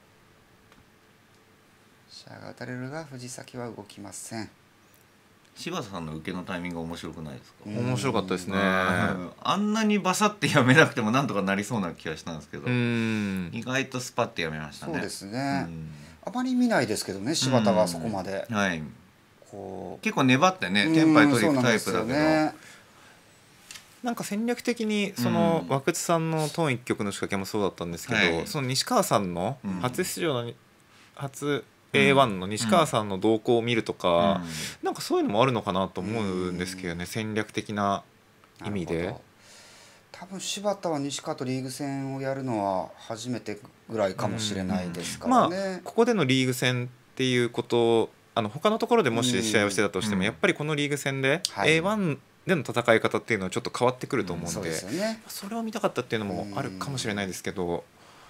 A: シャアが打たれるが藤崎は動きません。
C: 柴田さんの受けのタイミング面白くないですか。
B: 面白かったですね。
C: あんなにバサってやめなくてもなんとかなりそうな気がしたんですけど、意外とスパッてやめましたね。
A: そうですね。あまり見ないですけどね柴田がそこまで。
C: はい。
A: こう
C: 結構粘ってねテンパイ取りに行くタイプだけど。
B: なんか戦略的にその和久津さんのトーン一曲の仕掛けもそうだったんですけど、その西川さんの初出場の初 A1 の西川さんの動向を見るとか、なんかそういうのもあるのかなと思うんですけどね、戦略的な意味で。
A: 多分柴田は西川とリーグ戦をやるのは初めてぐらいかもしれないですからね。
B: ここでのリーグ戦っていうこと他のところでもし試合をしてたとしても、やっぱりこのリーグ戦で A1 での戦い方っていうのはちょっと変わってくると思うんで、それを見たかったっていうのもあるかもしれないですけど。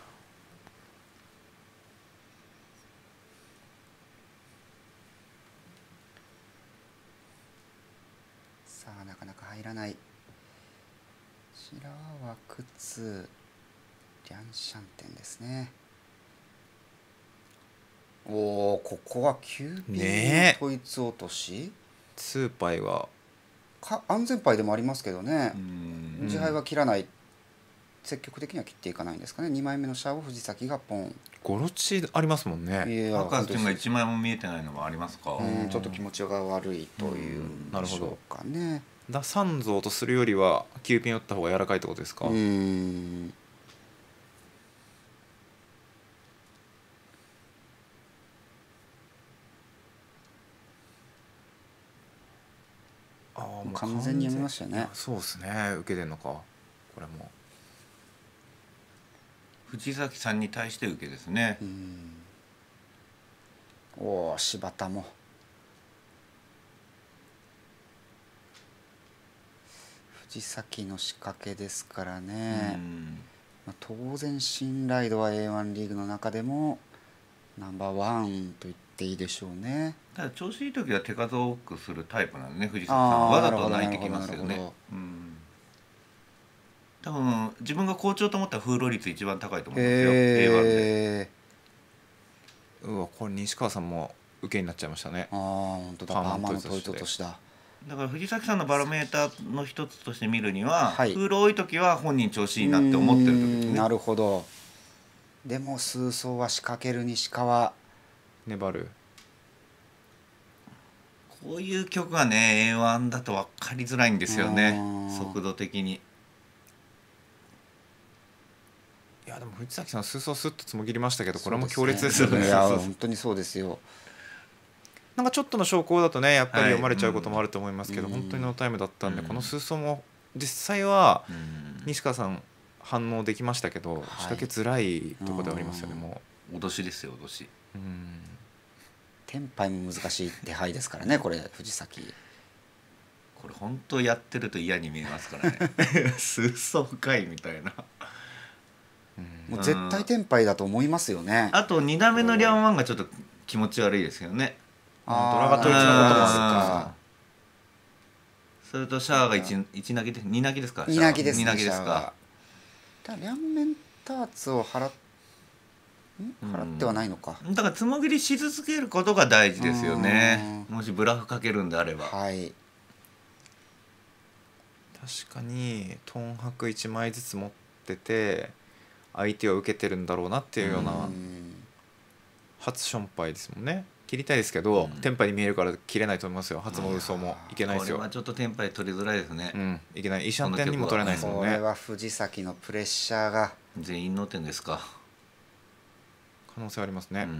A: さあなかなか入らない。こちらは和久津リャンシャンテンですね。おおここは9ピンの統一落とし。
B: 2敗は
A: 安全牌でもありますけどね。自敗は切らない、積極的には切っていかないんですかね。2枚目のシャアを藤崎がポン。
B: ゴロチありますもんね。
C: 赤津が1枚も見えてないのもありますか。
A: ちょっと気持ちが悪いというんでしょうかね。
B: 打三像とするよりは9ピン打った方が柔らかいってことですか。
A: 完全に読みましたよね。
B: そうですね。受けてんのかこれも。
C: 藤崎さんに対して受けですね。
A: おお柴田も。藤崎の仕掛けですからね。当然信頼度は A1 リーグの中でもナンバーワンと言っていいでしょうね。
C: ただ調子いい時は手数多くするタイプなんでね、藤崎さんわざと泣いてきますよね。多分自分が好調と思ったら風浪率一番高いと思うんですよ、A1 で。
B: これ西川さんも受けになっちゃいましたね。
A: 本当だ。パーマの統一落としだ。
C: だから藤崎さんのバロメーターの一つとして見るには、風浪多い時は本人調子いいなって思ってる時ですね。
A: なるほど。でも数走は仕掛ける西川。
B: 粘る。
C: こういう曲がね A1 だと分かりづらいんですよね、速度的に。
B: いやでも藤崎さん数走スッとつもぎりましたけど、これも強烈ですよね。
A: いや本当にそうですよ。
B: なんかちょっとの証拠だとねやっぱり読まれちゃうこともあると思いますけど、本当にノータイムだったんで、この数走も実際は西川さん反応できましたけど、仕掛けづらいところではありますよね。も
C: う脅しですよ、脅し。
A: テンパイも難しい手配ですからねこれ藤崎。
C: これ本当やってると嫌に見えますからね数層回みたいな。
A: もう絶対テンパイだと思いますよね。
C: あと2打目のリャンワンがちょっと気持ち悪いですよね。
B: ドラが取りつなこともあるか。
C: それとシャアが1投げで2投げですか。
A: 2投げですね。
C: 2投げですか。
A: 両面ターツを払ってはないのか。
C: だからつもぎりし続けることが大事ですよね。もしブラフかけるんであれば。
A: はい。
B: 確かにトンハク1枚ずつ持ってて相手を受けてるんだろうなっていうような初ションパイですもんね。切りたいですけど、テンパイに見えるから切れないと思いますよ。初の嘘もいけないですよ。
C: これはちょっとテンパイ取りづらいですね。
B: いけない。イシャンテンにも取れないですもんね。
A: これは藤崎のプレッシャーが
C: 全員の点ですか。
B: 可能性ありますね。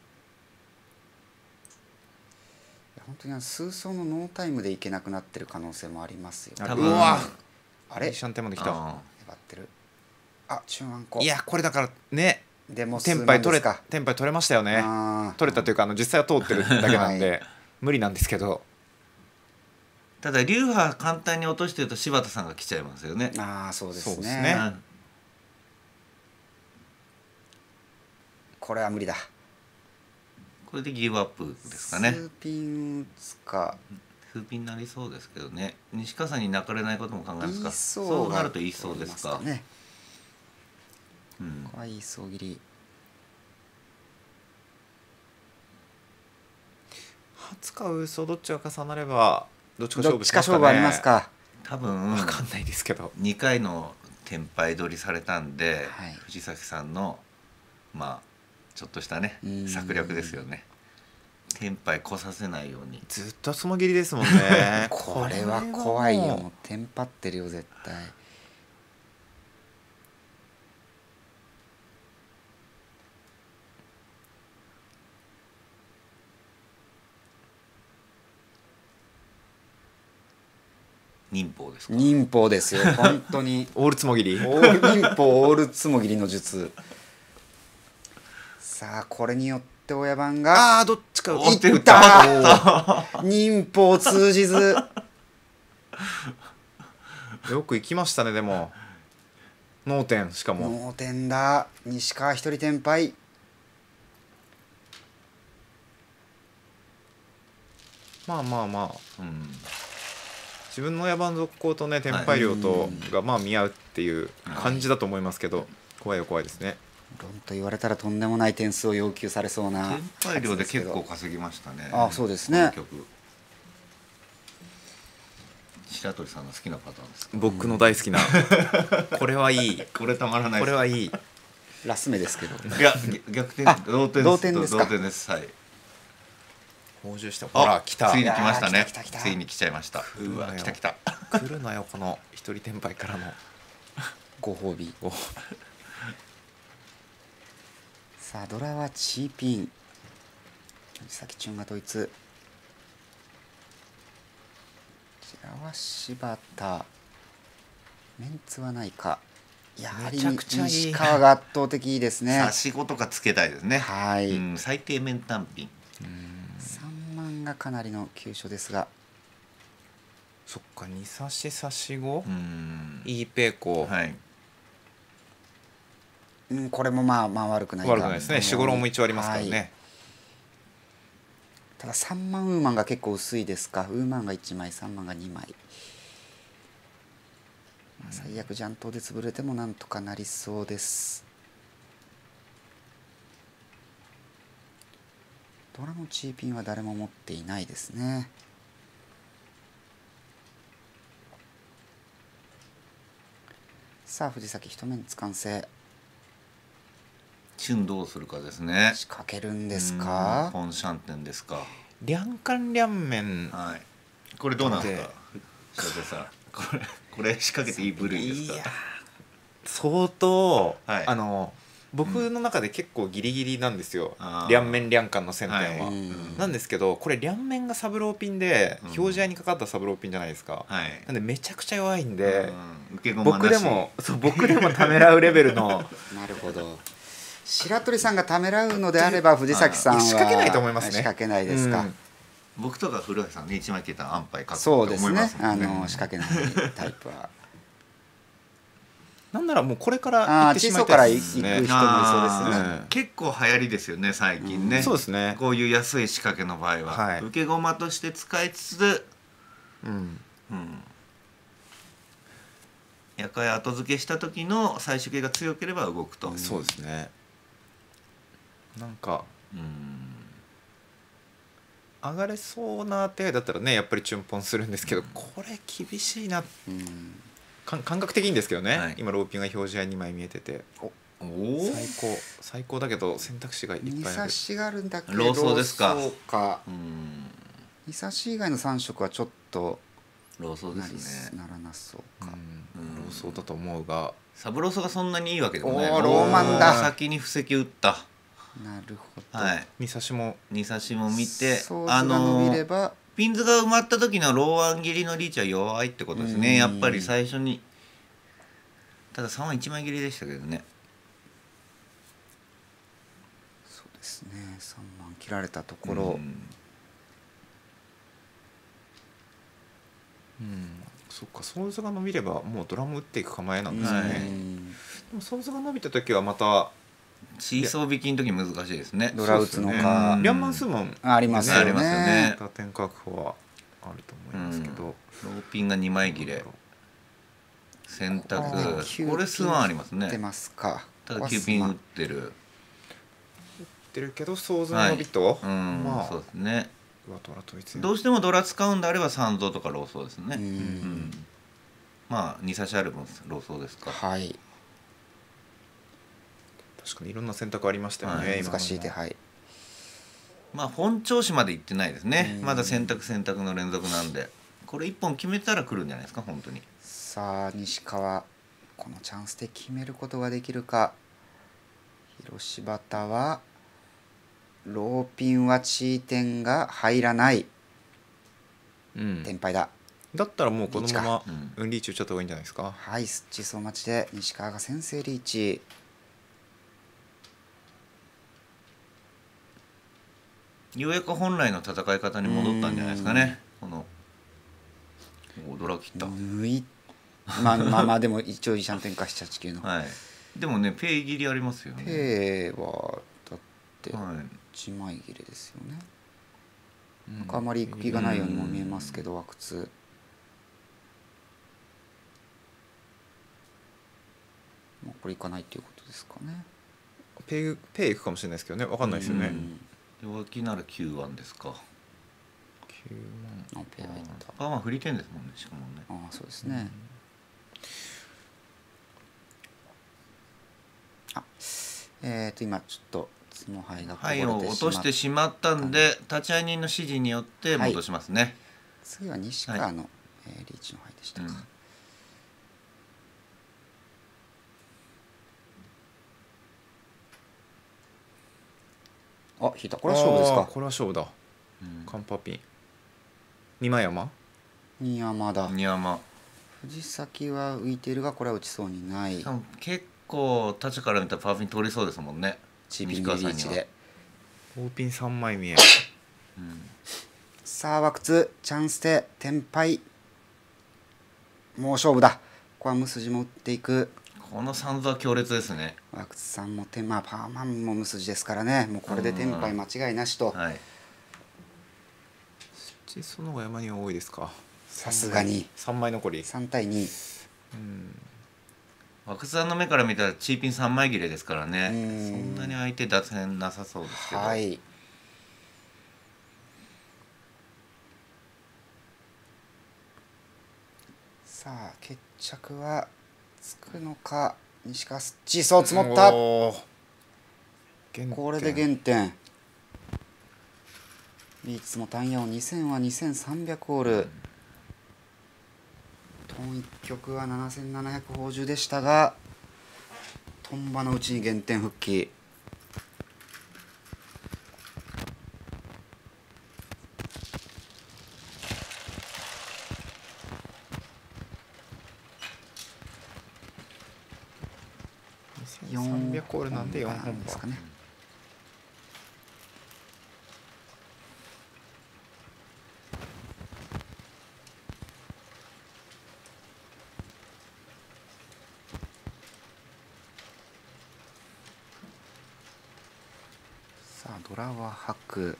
A: 本当に数層のノータイムでいけなくなってる可能性もありますよ。
C: うわ
A: あれ
B: イシャンテンまで来た。
A: 粘ってる。中盤コ。
B: いやこれだからね。
A: でも
B: テンパイ取れましたよね。取れたというか実際は通ってるだけなんで無理なんですけど。
C: ただ流派簡単に落としてると柴田さんが来ちゃいますよね。
A: そうですね。これは無理だ。
C: これでギブアップですかね。
A: 数ピン打つか。
C: 数ピンになりそうですけどね。西川さんに泣かれないことも考えますか。そうなると言いそうですか。
A: ね。ここはいい総切り。
B: 初か嘘どっちが重なればどっちか勝負しますかね。
A: どっちか勝負ありますか。
C: 多分
B: 分かんないですけど
C: 2回のテンパイ取りされたんで、藤崎さんのちょっとしたね策略ですよね。テンパイ来させないように。
B: ずっとつもぎりですもんね
A: これは怖いよ。もうテンパってるよ絶対。
C: 忍法ですか。
A: 忍法ですよ本当に
B: オールつもぎり。
A: 忍法オールつもぎりの術。さあこれによって親番が
B: どっちか
A: いった忍法通じず。
B: よく行きましたね。でも脳天しかも
A: 脳天だ。西川一人転敗。
B: 自分の野蛮続行とねテンパイ量とが見合うっていう感じだと思いますけど、怖いですね。
A: ロンと言われたらとんでもない点数を要求されそうな。
C: テンパイ量で結構稼ぎましたね。
A: そうですね。
C: 白鳥さんの好きなパターンです。
B: 僕の大好きなこれはいい。
C: これたまらない。
B: これはいい。
A: ラス目ですけど。
C: いや逆転。同点です。同点です。はい。
B: 補充して。ほら来た。
C: ついに来ましたね。ついに来ちゃいました。うわ来た。
B: 来るなよこの一人転敗からの
A: ご褒美。さあドラはチーピン。藤崎チュンが統一。こちらは柴田。メンツはないか。やはり西川が圧倒的いいですね。
C: 差し子とかつけたいですね。
A: はい。
C: 最低面単品。
A: 3万がかなりの急所ですが。
B: そっか2差し差し子。いいペーコ。
C: はい。
A: これも悪くない。
B: 悪くないですね。4、5ロも一応ありますからね。
A: ただ3万ウーマンが結構薄いですか。ウーマンが1枚3万が2枚。最悪ジャントで潰れてもなんとかなりそうです。ドラのチーピンは誰も持っていないですね。さあ藤崎一面完成。
C: チュンどうするかですね。
A: 仕掛けるんですか。
C: ポンシャンテンですか。
B: リャンカンリャンメン。
C: はい。これどうなんですか。白手さん。これ仕掛けていい部類ですか。
B: いや相当、
C: はい、
B: 僕の中で結構ギリギリなんですよ、リャンメンリャンカンの1000点は、なんですけどこれリャンメンがサブローピンで、表示合にかかったサブローピンじゃないですか、なんでめちゃくちゃ弱いんで、僕でもためらうレベルの
A: なるほど。 白鳥さんがためらうのであれば藤崎さんは
B: 仕掛けないと思いますね。
A: 仕掛けないですか。
C: 僕とか古橋さんね一枚切った安牌書く
A: そうですね。
C: と思います
A: 仕掛けないタイプは。
B: なんならもうこれから行ってしまいたいですね。
A: 行く人もいそうですね。
C: 結構流行りですよね最近ね。
B: そうですね。
C: こういう安い仕掛けの場合は、受け駒として使いつつ、夜会後付けした時の最終形が強ければ動くと。
B: そうですね。なんか上がれそうな手だったらねやっぱりチュンポンするんですけど、これ厳しいな、感覚的にですけどね、今ローピンが表示2枚見えてて最高だけど選択肢がいっぱいある。
A: 2差しがあるんだけど
C: ローソーですか。
A: 2差し以外の3色はちょっと
C: ローソーですね。
A: ならなそうか。
B: ローソーだと思うが、
C: サブローソーがそんなにいいわけでもない。
A: ローマンだ。
C: 先に布石打った。
A: なるほど。
B: 2差しも
C: 見て、ピンズが埋まった時のローアン切りのリーチは弱いってことですね。やっぱり最初に。ただ3は1枚切りでしたけどね。
A: そうですね。3万切られたところ。
B: そっか、ソーズが伸びればもうドラム打っていく構えなんですね。でもソーズが伸びた時はまた
C: シーソー引きの時難しいですね。
A: ドラ打つのか、
B: リャンマン数も
A: ありますよね。
B: 打点確保はあると思いますけど、
C: ローピンが2枚切れ選択、これ数はありますね。ただ9ピン打ってる
B: けどソーズの伸びと、
C: そうですね。
B: ど
C: うしてもドラ使うんであれば3ゾーとかローソーですね。まあ2差しある分ローソーですか。
A: はい。
B: 確かにいろんな選択ありましたよね。
A: 難しい手配。
C: まあ本調子までいってないですね。まだ選択の連続なんで、これ1本決めたら来るんじゃないですか本当に。
A: さあ西川、このチャンスで決めることができるか。広柴田はローピンはチー点が入らない。天敗だ。
B: だったらもうこのままリーチ打っちゃった方がいいんじゃないですか。
A: はい、スッチソー待ちで西川が先制リーチ。
C: ようやく本来の戦い方に戻ったんじゃないですかね。このドラ切った。
A: まあでも一応イシャン天下789の。
C: でもねペイ切りありますよね。
A: ペイはだって1枚切れですよね。なんかあまり行く気がないようにも見えますけど、ワクツもうこれいかないっていうことですかね。
B: ペイいくかもしれないですけどね、分かんないですよね。
C: 弱気なら9万ですか。
A: 9万。ペイ入った。
C: まあ振り点ですもんね、しかもね。
A: ああそうですね。今ちょっとその牌がこぼれてしまった。
C: 牌を落としてしまったんで、立ち会い人の指示によって戻しますね。
A: 次は西川のリーチの牌でしたか。あ、引いた。これは勝負ですか。
B: これは勝負だ。カンパピン。二枚山。
A: 二山だ。
C: 二山。
A: 藤崎は浮いているが、これは打ちそうにない。
C: 結構立ちから見たらパーピン通りそうですもんね。
A: チーピンリーチで。
B: オーピン3枚見え。
A: さあワクツチャンスで天敗。もう勝負だ。ここは無筋も打っていく。
C: このサンズは強烈ですね。
A: ワクツさんもパーマンも無筋ですからね。もうこれで天敗間違いなしと。
B: その方が山には多いですか。
A: さすがに
B: 3枚残り。
A: 3対2。
C: ワクツさんの目から見たらチーピン3枚切れですからね。そんなに相手打線なさそうですけど。はい。
A: さあ決着はつくのか。西川スッチーソー積もった。これで減点。リーチも単ヤオ2000は2300ホール。トン1曲は7700宝珠でしたが、トンバのうちに減点復帰。
B: 300ホールなん
A: 本馬なんですかね。さあドラは白、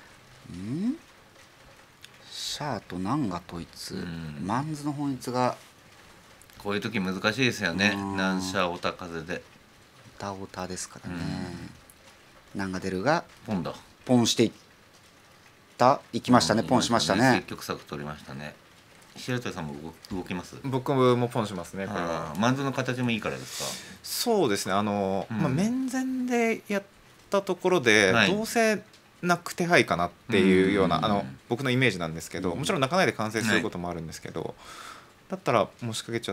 A: シャアとナンが統一、マンズの本一が
C: こういう時難しいですよね。南シャオタ風で
A: オタオタですからね。ナンが出るが
C: ポンだ。
A: ポンしていったいきましたね。ポンしましたね。
C: 積極策取りましたね。白鳥さんも動きます？
B: 僕もポンしますね。これは
C: マンズの形もいいからですか？
B: そうですね。面前でやったところで、どうせ泣く手配かなっていうような僕のイメージなんですけど、もちろん泣かないで完成することもあるんですけど、だったらもう仕掛けちゃって、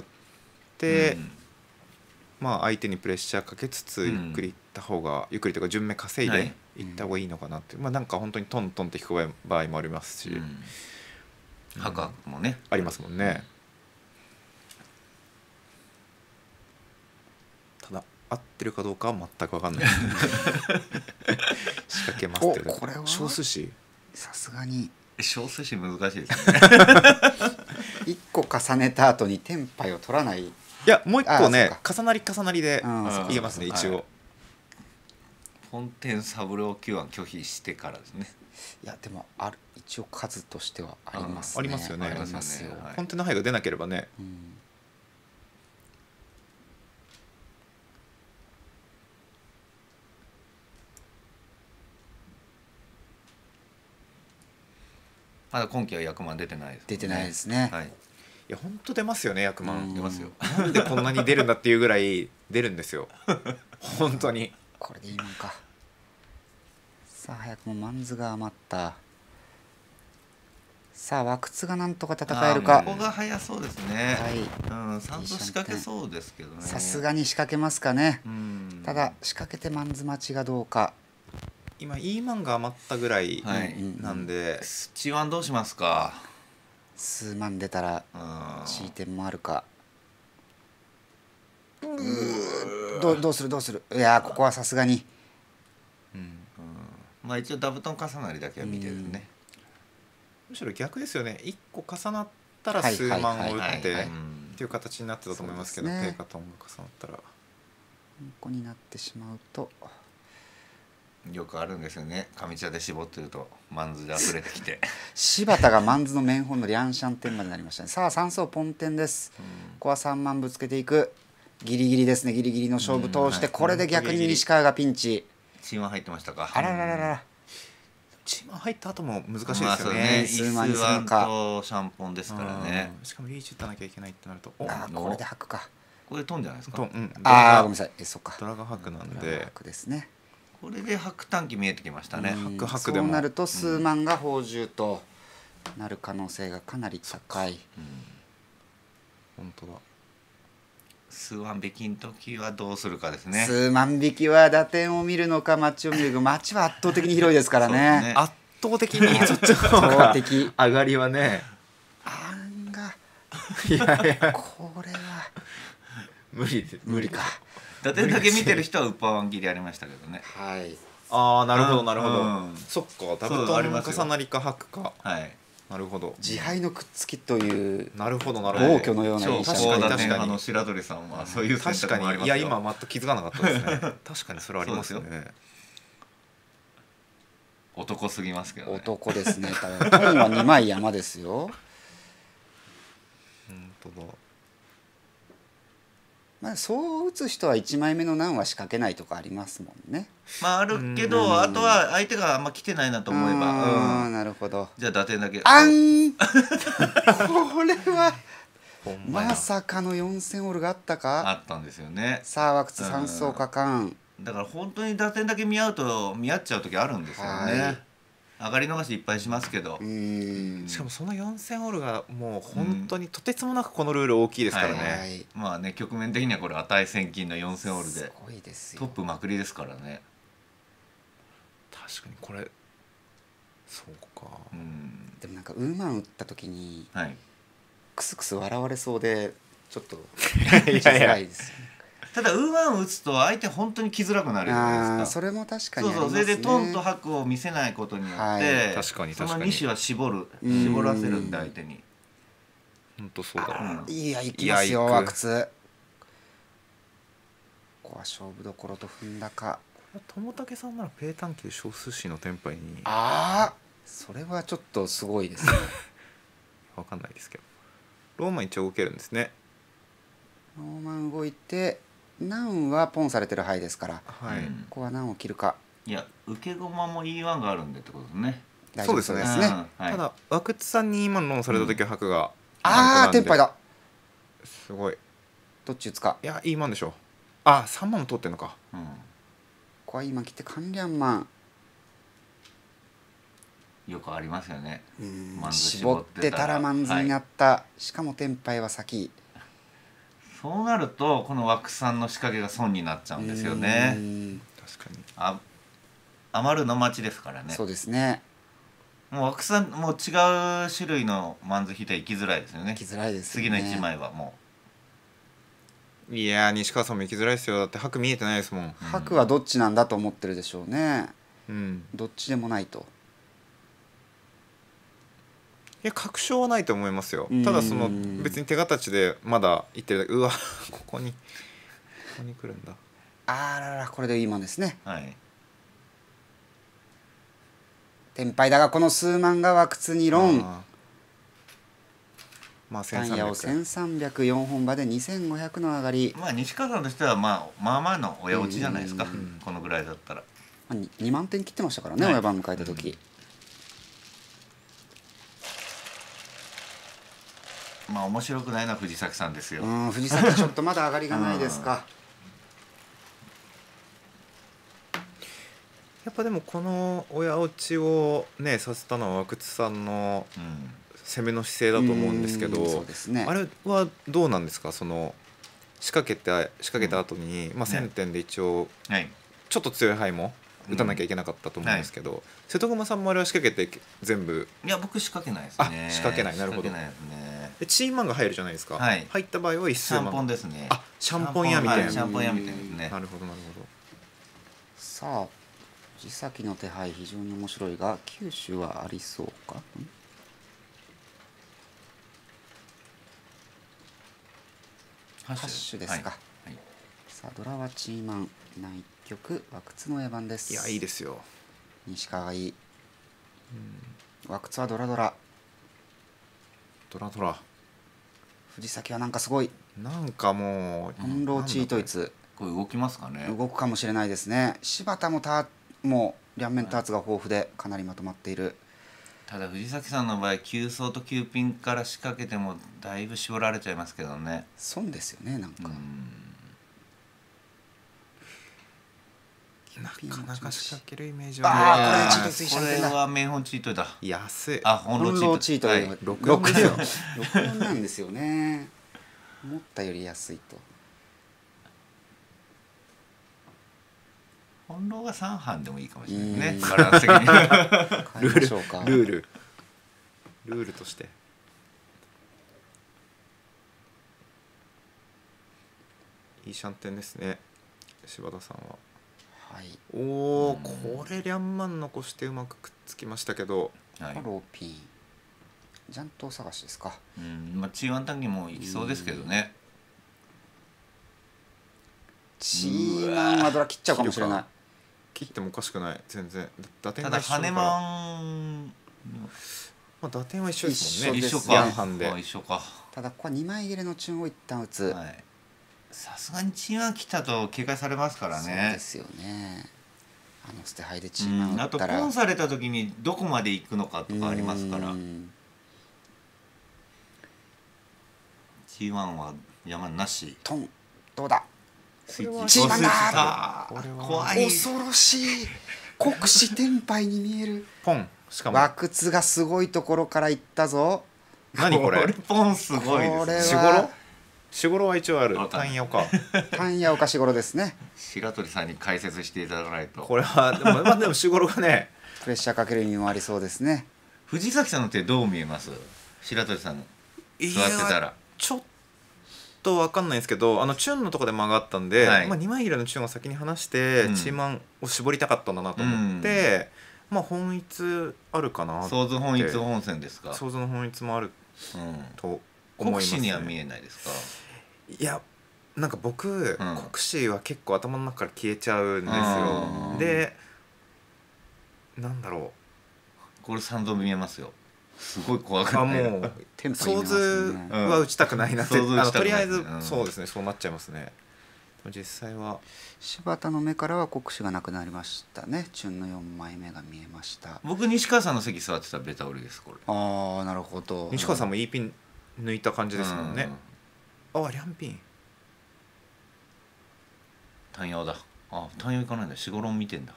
B: 相手にプレッシャーかけつつゆっくりいった方が、ゆっくりというか順目稼いでいった方がいいのかなって、なんか本当にトントンって引く場合もありますし、
C: 墓もね
B: ありますもんね。ただ合ってるかどうかは全く分かんない仕掛けますって
A: これは
B: 小寿司、
A: さすがに
C: 小寿司難しいですね
A: 1個重ねた後にテンパイを取らない。
B: いやもう1個ね重なりで言えますね一応。
C: 本店三郎求案拒否してからですね。
A: いやでも一応数としてはありますね。
B: ありますよね。
A: ありますよ。
B: 本店の牌が出なければね。
C: まだ今期は役満出てないです、
A: 出てないですね。
B: いや本当出ますよね。役満
C: 出ますよ。
B: なんでこんなに出るんだっていうぐらい出るんですよ本当に。
A: これでいいもんか。さあ早くもマンズが余った。さあ和久がなんとか戦えるか。
C: ここが早そうですね。
A: はい。
C: 3度仕掛けそうですけどね。
A: さすがに仕掛けますかね。ただ仕掛けてマンズ待ちがどうか。
B: 今 E マンが余ったぐらいなんで、
C: チワンどうしますか。
A: 数万出たら C 点もあるか。どうする。いやここはさすがに。
C: 一応ダブトン重なりだけは見てるね。
B: むしろ逆ですよね。1個重なったら数万を打ってっていう形になってたと思いますけど、ペイカトンが重なったら
A: ここになってしまうと。
C: よくあるんですよね。上茶で絞ってるとマンズで溢れてきて
A: 柴田がマンズの面本のリャンシャン点までなりましたね。さあ3層ポン点です。ここは3万ぶつけていく。ギリギリですね。ギリギリの勝負通して、これで逆に西川がピンチ。
C: チーマン入ってましたか。
A: あらららら。
B: チーマン入った後も難しいですよね。
C: 数万にするか。シャンポンですからね。
B: しかもリーチ打たなきゃいけないってなると、
A: これで吐くか。
C: これトンじゃないですか。
A: ごめんなさい。そっか。
B: ドラが吐くなんで。
A: 吐くですね。
C: これで白短期見えてきましたね。
A: 白でもそうなると数万が宝珠となる可能性がかなり高い。
B: 本当だ。
C: 数万引きの時はどうするかですね。
A: 数万引きは打点を見るのか町を見るか。町は圧倒的に広いですからね。
B: 圧倒的にそっちの方が上がりはね。
A: 案が
B: いや
A: これは
B: 無理か。
C: 打点だけ見てる人はウッパワン切りありましたけどね。
A: はい。
B: なるほど。そっか。ダブトン重なりか白か。
C: はい。
B: なるほど。
A: 自敗のくっつきという
B: なるほど暴
A: 挙のような
C: 印象が確かに白鳥さんはそういう選択もありますよ。
B: いや今全く気づかなかったですね。確かにそれありますよね。
C: 男すぎますけどね。
A: 男ですね。トンは2枚山ですよ。
B: 本当だ。
A: そう打つ人は1枚目の難は仕掛けないとかありますもんね。
C: あるけど、あとは相手があんま来てないなと思えば、
A: なるほど。
C: じゃあ打点だけ。
A: これはまさかの4000オールがあったか。
C: あったんですよね。
A: さあ和久3層果敢。
C: だから本当に打点だけ見合っちゃう時あるんですよね。上がり逃しいっぱいしますけど、
B: しかもその4000オールがもう本当にとてつもなくこのルール大きいですからね。
C: まあね、局面的にはこれ値千金の4000オールでトップまくりですからね。
B: 確かにこれそうか。
A: でもなんかウーマン打った時にクスクス笑われそうでちょっと
B: いやいや
C: ただウーワンを打つと相手本当に来づらくなるじゃないですか。
A: それも確かにあり
C: そう
A: ますね。
C: それでトンと白を見せないことによって、
B: はい、確かに
C: その2子は絞らせるんで相手に。
B: 本当そうだ。
A: いや、行きますよ阿久津。ここは勝負どころと踏んだか。
B: 友武さんならペータン級小数詞のテンパイに。
A: それはちょっとすごいですね。
B: わかんないですけど。ローマン一応動けるんですね。
A: ローマン動いて難はポンされてる範囲ですから、
B: はい、こ
A: ここは難を切るか。
C: いや受け駒も E1 があるんでってことですね。
B: そうですね。ただ阿久津さんに今のローンされた時は白が
A: テンパイだ。
B: すごい。
A: どっち打つか。
B: いやいいマンでしょう。3万も取ってんのか。
A: ここは今切ってカンリャンマン。
C: よくありますよね。
A: 絞ってたらマンズになった、しかもテンパイは先。
C: そうなるとこの枠さんの仕掛けが損になっちゃうんですよね。
B: 確かに
C: 余るの待ちですからね。
A: そうですね。
C: もう枠さんもう違う種類のマンズ引いたら行きづらいですよね。
A: 行きづらいですね。
C: 次の1枚はも
B: う。いや西川さんも行きづらいですよ。だって白見えてないですもん。
A: 白はどっちなんだと思ってるでしょうね。どっちでもないと。
B: いや確証はないと思いますよ。ただその別に手形でまだ言ってるだけ。うわここに来るんだ。
A: これでいいもんですね。
C: はい。
A: テンパイだがこの数万が枠津にロン。単野を1304本馬で2500の上がり。
C: 西川さんとしてはまあの親落ちじゃないですか。このぐらいだったら。
A: 2万点切ってましたからね、親番迎えた時。
C: 面白くないのは藤崎さんですよ。
A: 藤崎ちょっとまだ上がりがないですか。
B: やっぱでもこの親落ちをねさせたのは阿久津さんの攻めの姿勢だと思うんですけど、あれはどうなんですか。その仕掛けた後に1000点で一応ちょっと強い牌も打たなきゃいけなかったと思うんですけど、瀬戸熊さんもあれは仕掛けて全部。
C: いや僕仕掛けないですね。
B: 仕掛けない。なるほど。でチーマンが入るじゃないですか。入った場合は一数万。
C: シャンポンですね。
B: シャンポン屋みたいな。
C: シャンポン屋みたいですね。
B: なるほどなるほど。
A: さあ藤崎の手配非常に面白いが九州はありそうか。8種ですか。さあドラはチーマン内局枠津のエ番です。
B: いやいいですよ。
A: 西川がいい。枠津はドラドラ。藤崎はなんかすごい。
B: なんかもう
A: 翻弄チートイツ。
C: これ動きますかね。
A: 動くかもしれないですね。柴田も両面ターツが豊富でかなりまとまっている。
C: ただ藤崎さんの場合9層と9ピンから仕掛けてもだいぶ絞られちゃいますけどね。
A: 損ですよねなんか。
B: なかなか仕掛けるイメージは
C: これはメンホンチートだ。
B: 安い。
A: 翻弄チート6なんですよね。思ったより安いと。
C: 翻弄が3班でもいいかもしれないね。バランス的に
B: ルールとしていいシャンテンですね柴田さんは。これリャンマン残してうまくくっつきましたけど。
A: ローピンジャント探しですか。
C: チーワン単元もいきそうですけどね。
A: チーマンはドラ切っちゃうかもしれない。
B: 切ってもおかしくない全然。
C: ただ羽マン
B: 打点は一緒ですもんね。
C: 一緒か。
A: ただここは2枚切れのチューンを一旦打つ。
C: さすがにチーマン来たと警戒されますからね。
A: そうですよね。捨て牌でチーマン打ったら、
C: あとポンされた時にどこまで行くのかとかありますから。G1 は山なし。
A: トンどうだ。
C: スイッ
A: チーマンだ。
C: 怖い。
A: 恐ろしい。国士天杯に見える。
B: ポン。しかも
A: 枠津がすごいところから行ったぞ。
B: 何これ。
C: ポンすごいです。
B: しごろは一応ある。単野か。
A: 単野岡しごろですね。
C: 白鳥さんに解説していただかないと。
B: これはでもしごろがね。
A: プレッシャーかける意味もありそうですね。
C: 藤崎さんの手どう見えます？白鳥さん座ってたら。
B: ちょっと分かんないんですけどチュンのとこで間があったんで、
C: はい
B: 2枚切れのチュンを先に離して、チーマンを絞りたかったんだなと思って、本一あるかなって。
C: 想像本一本線ですか。
B: 想像の本一もあると思いますね。
C: 国士には見えないですか。
B: いやなんか僕、国士は結構頭の中から消えちゃうんですよ。でなんだろ
C: う、これ3度見えますよ。すごい怖くない。
B: もう想像は打ちたくないなって、とりあえずそうですね、そうなっちゃいますね。実際は
A: 柴田の目からは国士がなくなりましたね。チュンの4枚目が見えました。
C: 僕西川さんの席座ってたベタ折りです、これ。
A: ああなるほど。
B: 西川さんもいいピン抜いた感じですもんね。ああリャンピン
C: 単陽だ。単陽いかないんだ。四五論見てんだ。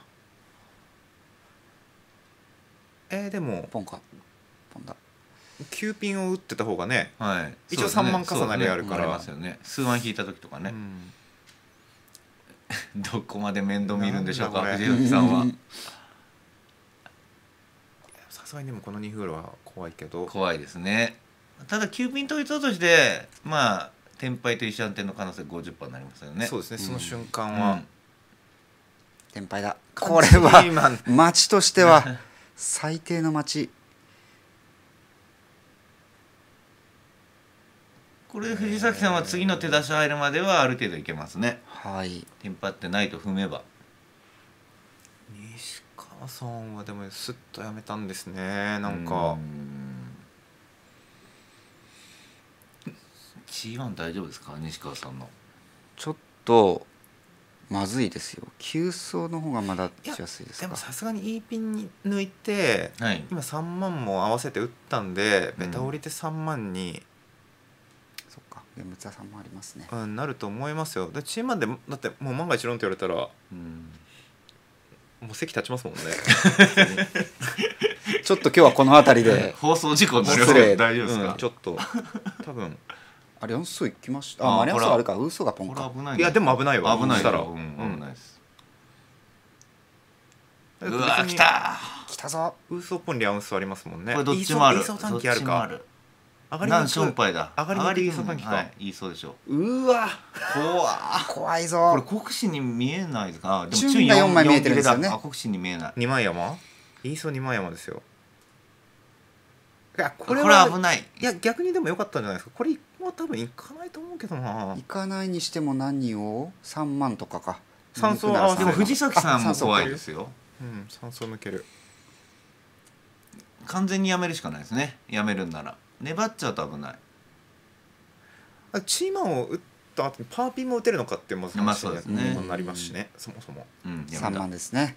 B: でも
A: ポンかポンだ。
B: 9ピンを打ってた方がね、一応
C: そう
B: 3万重なりあるから、
C: ありますよね。数万引いた時とかね。どこまで面倒見るんでしょうか、藤崎さんは。
B: さすがにでもこの2フールは怖いけど。
C: 怖いですね。ただ9ピン統一として天敗と一緒安定の可能性 50% になりますよね。
B: そうですね、その瞬間は
A: 天敗だ。これは待ちとしては最低の待ち。
C: これ藤崎さんは次の手出し入るまではある程度いけますね。
A: はい。
C: テンパってないと踏めば。
B: 西川さんはでもスッとやめたんですね。なんか
C: G1 大丈夫ですか、西川さんの。
A: ちょっとまずいですよ。急走の方がまだしやすいですか。
B: でもさすがにいいピンに抜いて、今3万も合わせて打ったんで、ベタ降りて3万に
A: 現物は3もありますね。
B: なると思いますよ。でチームマンでだってもう万が一ロンって言われたら、もう席立ちますもんね。
A: ちょっと今日はこの辺りで
C: 放送事故になります。大丈夫ですか。
B: ちょっと多分
A: あれ4層行きました。あれ4層あるか、ウソがポンか。
B: いやでも危ないわ。
C: 危ない
B: したら
C: 危ないです。
B: うわ
C: 来た
A: 来たぞ。
B: ウソポンリアウンスありますもんね。
C: これどっちもある。
B: イーソー短期あるか。
C: 上がりにくい。何敗だ。
B: 上がりにくいイーソー短期か。
C: いいそうでしょ
B: う。うわ
A: 怖いぞ。
C: これ国士に見えないですか。
A: でもチュンが4枚見えてるんですよね。
C: 国士に見えない。
B: 2万山イーソー2万山ですよ。いや
C: これは危ない。
B: いや逆にでも良かったんじゃないですか。これは多分いかないと思うけどな。
A: いかないにしても何を3万とかか。
B: 3層合わせて。
C: でも藤崎さんも怖いですよ。
B: 3層抜ける。
C: 完全にやめるしかないですね。やめるんなら粘っちゃうと危ない。
B: チーマンを打った後にパーピンも打てるのかっていう話になりますしね。そもそも
A: 3万ですね。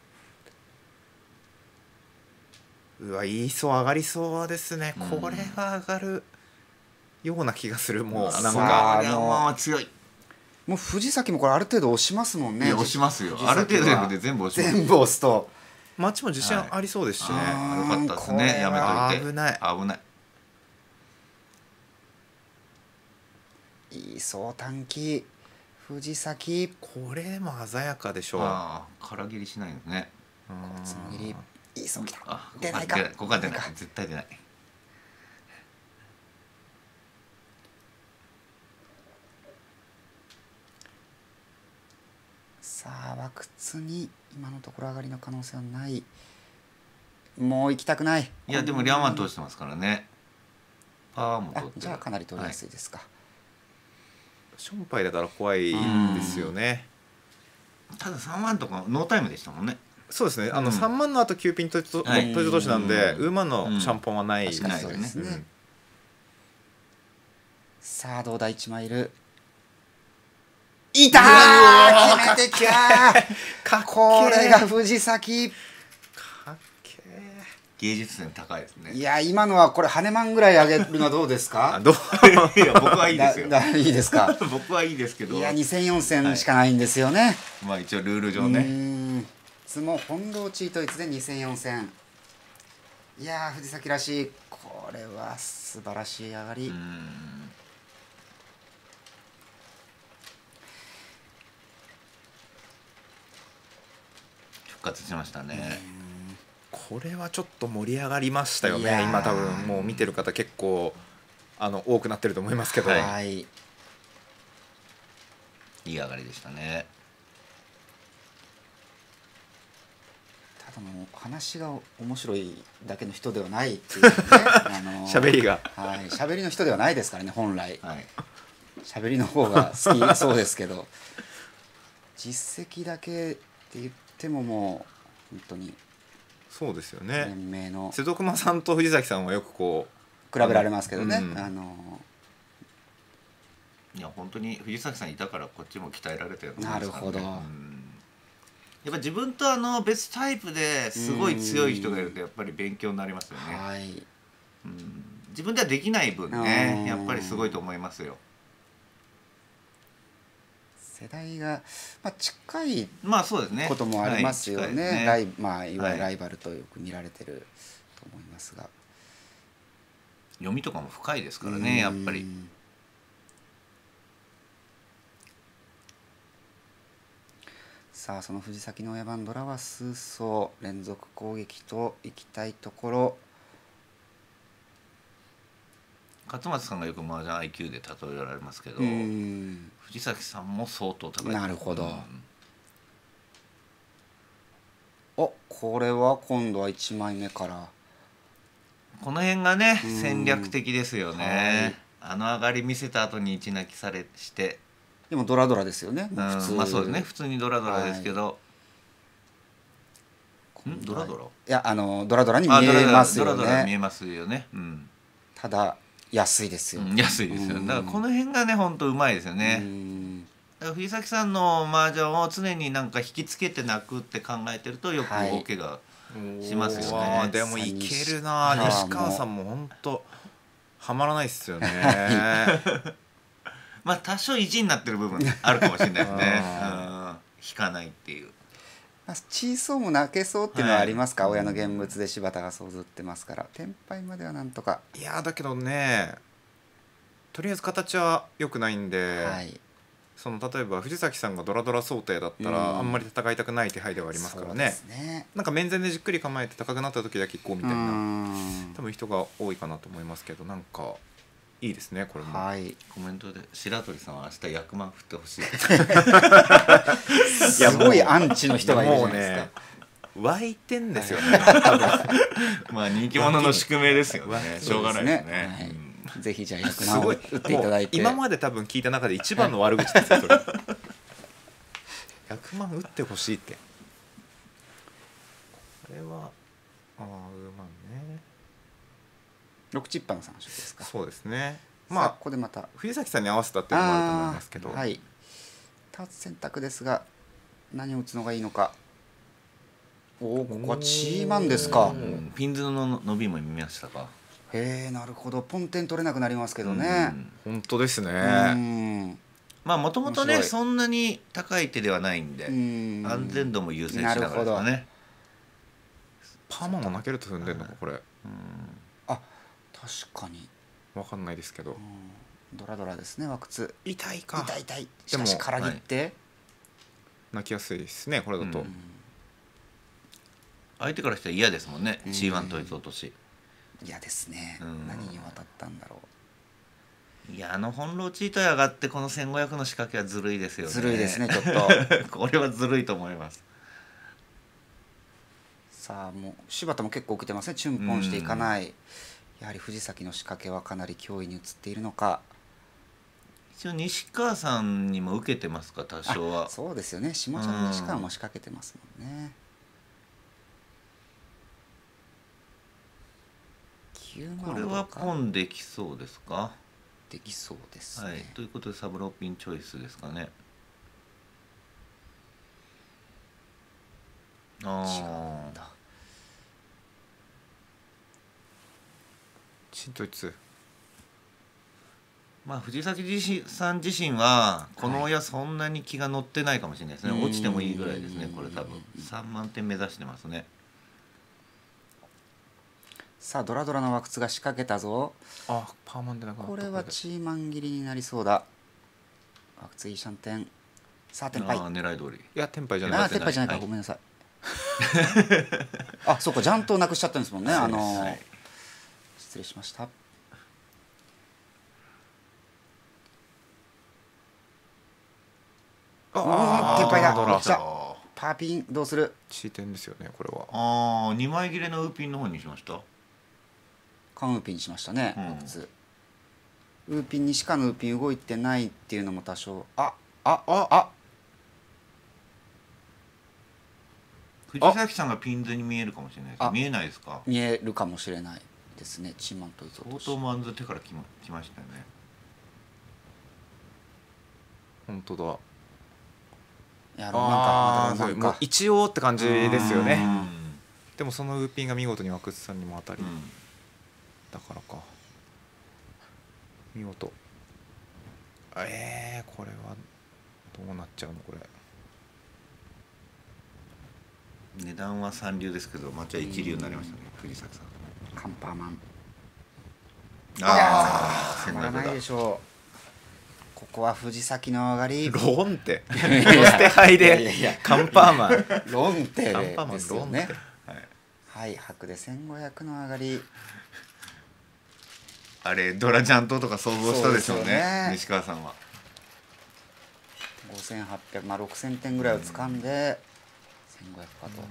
B: うわいいそう上がりそうですね。これは上がるような気がする。もうなんか
C: もう強い。
A: もう藤崎もこれある程度押しますもんね。
C: 押しますよ。ある程度で全部押します。
A: 全部押すと
B: マッチも自信ありそうですしね。
C: よかったですね。やめといて。
B: 危ない
C: 危ない。
A: いいそう短期藤崎。
B: これも鮮やかでしょう。
C: 空切りしないんですね。
A: つもぎりいいそうきた。
C: 出ないか。ここは出ない。絶対出ない。
A: さあワクツに今のところ上がりの可能性はない。もう行きたくない。
C: いやでもリャンワン通してますからね。パワーも取って。
A: じゃあかなり取りやすいですか。
B: ションパイだから怖いんですよね。
C: ただ3万とかノータイムでしたもんね。
B: そうですね。3万の後9ピン統一同士なんでウーマンのシャンポンはないですね。
A: さあどうだ1マイル。いたー決めてきた。これが藤崎。
B: かっけー。
C: 芸術点高いですね。
A: いや今のはこれ羽マンぐらい上げるのはどうですか。
C: いや僕はいいですよ。
A: いいですか。
C: 僕はいいですけど。
A: いや2戦4戦しかないんですよね。
C: まあ一応ルール上ね。
A: つも本堂チートイツで2戦4戦。いや藤崎らしい。これは素晴らしい上がり。
C: 復活しましたね。
B: これはちょっと盛り上がりましたよね。今多分もう見てる方結構多くなってると思いますけど、
C: いい上がりでしたね。
A: ただもう話が面白いだけの人ではないっていうね
B: 喋りが
A: はい喋りの人ではないですからね本来。
C: はい、
A: 喋りの方が好きそうですけど実績だけって言ってももう本当に
B: そうですよね。
A: 連盟の
B: 瀬戸熊さんと藤崎さんはよくこう
A: 比べられますけどね、
B: うん
C: いや本当に藤崎さんいたからこっちも鍛えられたよう
A: なるほど、
C: やっぱ自分と別タイプですごい強い人がいるとやっぱり勉強になりますよね。
A: はい、
C: 自分ではできない分ねやっぱりすごいと思いますよ。
A: 世代が、近い
C: そうですね
A: こともありますよね、
C: はい
A: いわゆるライバルとよく見られてると思いますが、
C: 読みとかも深いですからねやっぱり。
A: さあその藤崎の親番ドラは数走連続攻撃といきたいところ。
C: 勝松さんがよく麻雀 IQ で例えられますけど藤崎さんも相当高い。
A: なるほど、おこれは今度は1枚目から
C: この辺がね戦略的ですよね。上がり見せた後に1泣きして
A: でもドラドラですよね、
C: 普通そうですね普通にドラドラですけど、ドラドラ
A: いやドラドラに見えますよね。
C: ドラドラ見えますよね、
A: ただ安いですよ、
C: 安いですよ。だからこの辺がね本当うまいですよね。だから藤崎さんの麻雀を常になんか引きつけて泣くって考えてるとよく大怪我しますよね。
B: でもいけるな。西川さんも本当はまらないっすよね。
C: 多少意地になってる部分あるかもしれないですね。引かないっていう。
A: チーソーも泣けそうっていうのはありますか、親の現物で柴田がそうずってますからテンパイまではなんとか。
B: いやだけどねとりあえず形は良くないんで、例えば藤崎さんがドラドラ想定だったらあんまり戦いたくない手配ではありますからね。なんか面前でじっくり構えて高くなった時だけこうみたいな多分人が多いかなと思いますけど、なんかいいですねこれも。
C: コメントで白鳥さんは明日役満振ってほしい。
A: すごいアンチの人がいるじゃないですか。
B: 湧いてんですよね。
C: 人気者の宿命ですよね。しょうがないですね。
A: ぜひじゃあ役満を打っていただいて。
B: 今まで多分聞いた中で一番の悪口ですよそれ。役満打ってほしいって。これはウーマンね。
A: 6チッパの3色ですか。
B: そうですね。
A: ここでまた
B: 藤崎さんに合わせたっていうのもあると思いますけど。
A: 多発選択ですが何を打つのがいいのか。ここはチーマンですか。
C: ピンズの伸びも見ましたか。
A: へえなるほど。ポンテン取れなくなりますけどね。
B: 本当ですね。
C: もともとねそんなに高い手ではないんで安全度も優先しながらですね。
B: パーマも泣けると踏んでんのかこれ。
A: 確かに
B: 分かんないですけど、
A: ドラドラですね。枠痛
B: 痛いか。
A: 痛い。しかしからぎって
B: 泣きやすいですねこれだと。
C: 相手からしたら嫌ですもんね。C1 統一落とし
A: 嫌ですね。何に渡ったんだろ
C: う。いや翻弄チート上がってこの1500の仕掛けはずるいですよね。
A: ずるいですねちょっと。
C: これはずるいと思います。
A: さあもう柴田も結構受けてますね。チュンポンしていかない。やはり藤崎の仕掛けはかなり脅威に移っているのか。
C: 一応西川さんにも受けてますか多少は。
A: そうですよね。下茶の西川も仕掛けてますもんね。
C: これはポンできそうですか。
A: できそうですね。
C: ということでサブローピンチョイスですかね。
A: 違うんだ。
B: 新統一。
C: 藤崎さん自身はこの親そんなに気が乗ってないかもしれないですね。落ちてもいいぐらいですね。これ多分3万点目指してますね。
A: さあドラドラの枠津が仕掛けたぞ。
B: パーマンでなくなった。
A: これはチーマン切りになりそうだ。枠津いいシャンテン。さあテンパイ。
C: 狙い通り。
B: いやテンパイじゃない。
A: テンパイじゃないか、ごめんなさい。そうかジャントをなくしちゃったんですもんね。失礼しました。 撤廃だ。
B: ドラ
A: 来た。パーピンどうする？
B: チーテンですよねこれは。
C: 2枚切れのウーピンの方にしました。
A: カンウーピンにしましたね。
C: うん
A: 普通ウーピンにしかのウーピン動いてないっていうのも多少
C: 藤崎さんがピンズに見えるかもしれないです。見えないですか？
A: 見えるかもしれないですね。チーマンと伊藤
C: 相当マンズ手から来ましたよね。
B: 本当だ。
A: いやなんか
B: もう一応って感じですよね。
C: うん
B: でもそのウーピンが見事に枠津さんにも当たり、だからか見事。これはどうなっちゃうのこれ。
C: 値段は三流ですけど抹茶一流になりましたね、藤崎さん。
A: カンパーマン
C: ああ、
A: たまらないでしょう。ここは藤崎の上がり。
B: ロンテロステハイでカンパーマン
A: ロンテ
B: カンパーマン
A: ですよね。
B: ロンテ
A: はい白で1500の上がり。
C: あれドラジャントとか想像したでしょう
A: そうですよね
C: ね、西川さんは。
A: 5800まあ6000点ぐらいを掴んで1500かと。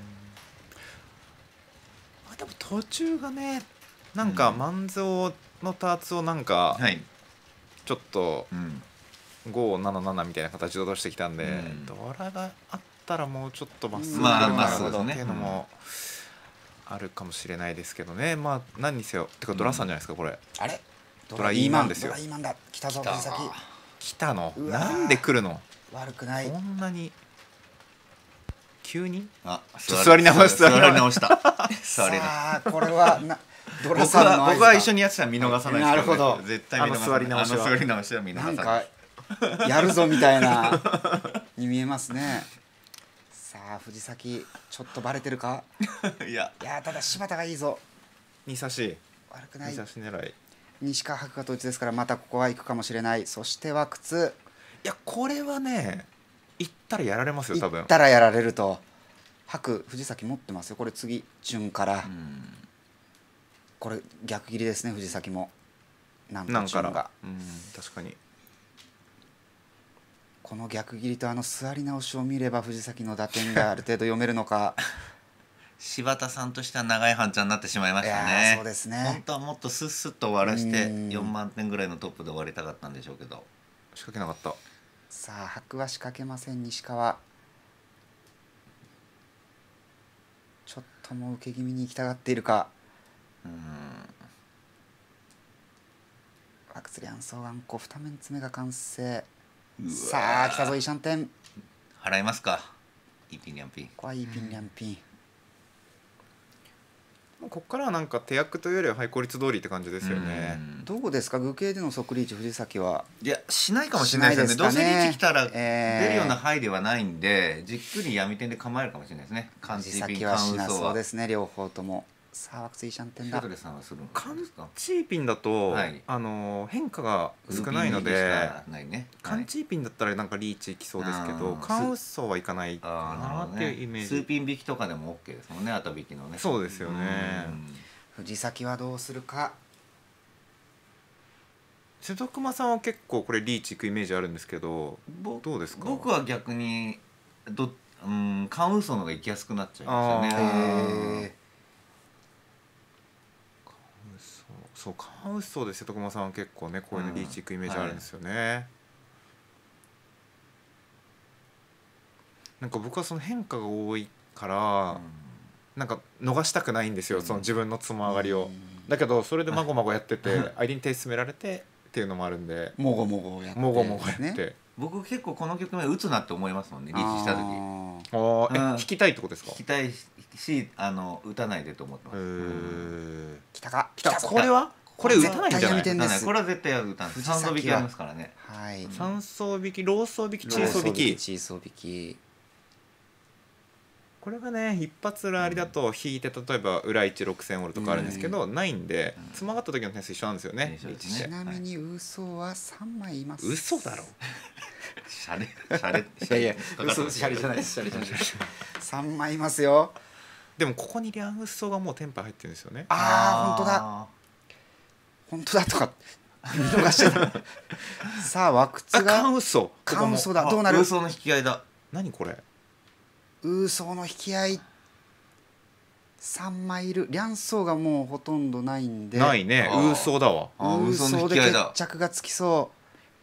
B: でも途中がねなんか万蔵のターツをなんか
C: はい、
B: ちょっと
C: うん
B: 577みたいな形を出してきたんで、
C: うん
B: ドラがあったらもうちょっとまっすぐ
C: まあ
B: まっすぐ
C: そうですね
B: っていうのもあるかもしれないですけどね。まあ何にせよてかドラさんじゃないですかこれ。
A: あれ
B: ドライーマンですよ。
A: ドライーマンだ。来たぞ藤崎。
B: 来たの
A: うわー
B: なんで来るの
A: 悪くない。
B: こんなに急に。
C: 座り直した座り直した座り直
A: さあこれはドラ
C: 僕
A: さんの
C: は一緒
A: に
C: にやってたら見逃さないです
A: なるほど
C: 絶対見逃さない。
B: 座り直しは
C: 座り直しは見逃さ
A: なん
C: ない。
A: かやるぞみたいなに見えますね。さあ藤崎ちょっとバレてるか。
C: いや
A: いやただ柴田がいいぞ。
B: 二差し
A: 悪くない
B: 二。差し狙い。
A: 西川白が統一ですからまたここは行くかもしれない。そしては靴
B: いやこれはね行ったらやられますよ多分
A: 行っ。たらやられると。白藤崎持ってますよ。これ次順からこれ逆切りですね。藤崎もなんと
B: なんか
A: 順が
B: ら確かに。
A: この逆切りと座り直しを見れば藤崎の打点がある程度読めるのか。
C: 柴田さんとしては長い半チャンになってしまいました
A: いや
C: ね。
A: そうですね。
C: 本当はもっとスッスッと終わらして
A: うん
C: 4万点ぐらいのトップで終わりたかったんでしょうけど。
B: 仕掛けなかった。
A: さあ白は仕掛けません。西川ちょっともう受け気味に行きたがっているか。ワクツリアンソーガンコ2面詰めが完成。さあ来たぞイシャンテン。
C: 払いますか。いいピンリャンピン。
A: ここはいいピンリャンピン。
B: もうここからはなんか手役というよりは廃効率通りって感じですよね。
A: どうですか具形での即リーチ藤崎は。
C: いやしないかもしれないですよね。どうせリーチ来たら出るような範囲ではないんで、じっくり闇点で構えるかもしれないですね。
A: 藤崎はしなそうですね両方とも。さあワクツリーシャンテンだ。
C: シャトレさんはするん
B: カン
C: ですか。
B: チーピンだと、
C: はい
B: 変化が少ないので
C: ないね。
B: カンチーピンだったらなんかリーチきそうですけど、カンウッソーはいかないかなっていうイメージ。
C: 数ピン引きとかでも OK ですもんね。後引きのね。
B: そうですよね。
A: 藤崎はどうするか。
B: 瀬戸熊さんは結構これリーチいくイメージあるんですけどどうですか。
C: 僕は逆にカンウソの方が行きやすくなっちゃいましたね。
B: そうカンウッソーで瀬戸熊さんは結構ねこういうのリーチいくイメージあるんですよね。なんか僕はその変化が多いからなんか逃したくないんですよ、その自分のつも上がりを。だけどそれでまごまごやってて相手に手進められてっていうのもあるんで
A: もごもごやって
B: もごもごやって
C: 僕結構この曲目打つなって思いますもんね。リーチした時
B: 弾きたいってことですか。
C: 弾きたいし打たないでと思ってます。
A: 来たか。
B: 来た。これはこれ打たないんじゃない。
C: これは絶対打たない。3層引きありますからね。
A: はい
B: 3層引きロー層引きチー層引き
A: チー層引き。
B: これがね一発裏ありだと引いて例えば裏16000オールとかあるんですけど、ないんでつまがった時の点数一緒なんですよね。
A: ちなみに嘘は3枚います。
B: 嘘だろ。
C: シャレ
A: いやいや嘘シャレじゃないです。シャレじゃないです。3枚いますよ。
B: でもここにリャンウッソがもうテンパ入ってるんですよね。
A: ああ本当だ本当だとか見逃してたさあ和靴が
B: カンウソ
A: カンウソだ。どうなる。
C: ウーソーの引き合いだ。
B: 何これ。
A: ウーソーの引き合い3枚いる。リャンソーがもうほとんどないんで
B: ないね。ウーソーだわ。
A: ウーソーで決着がつきそう。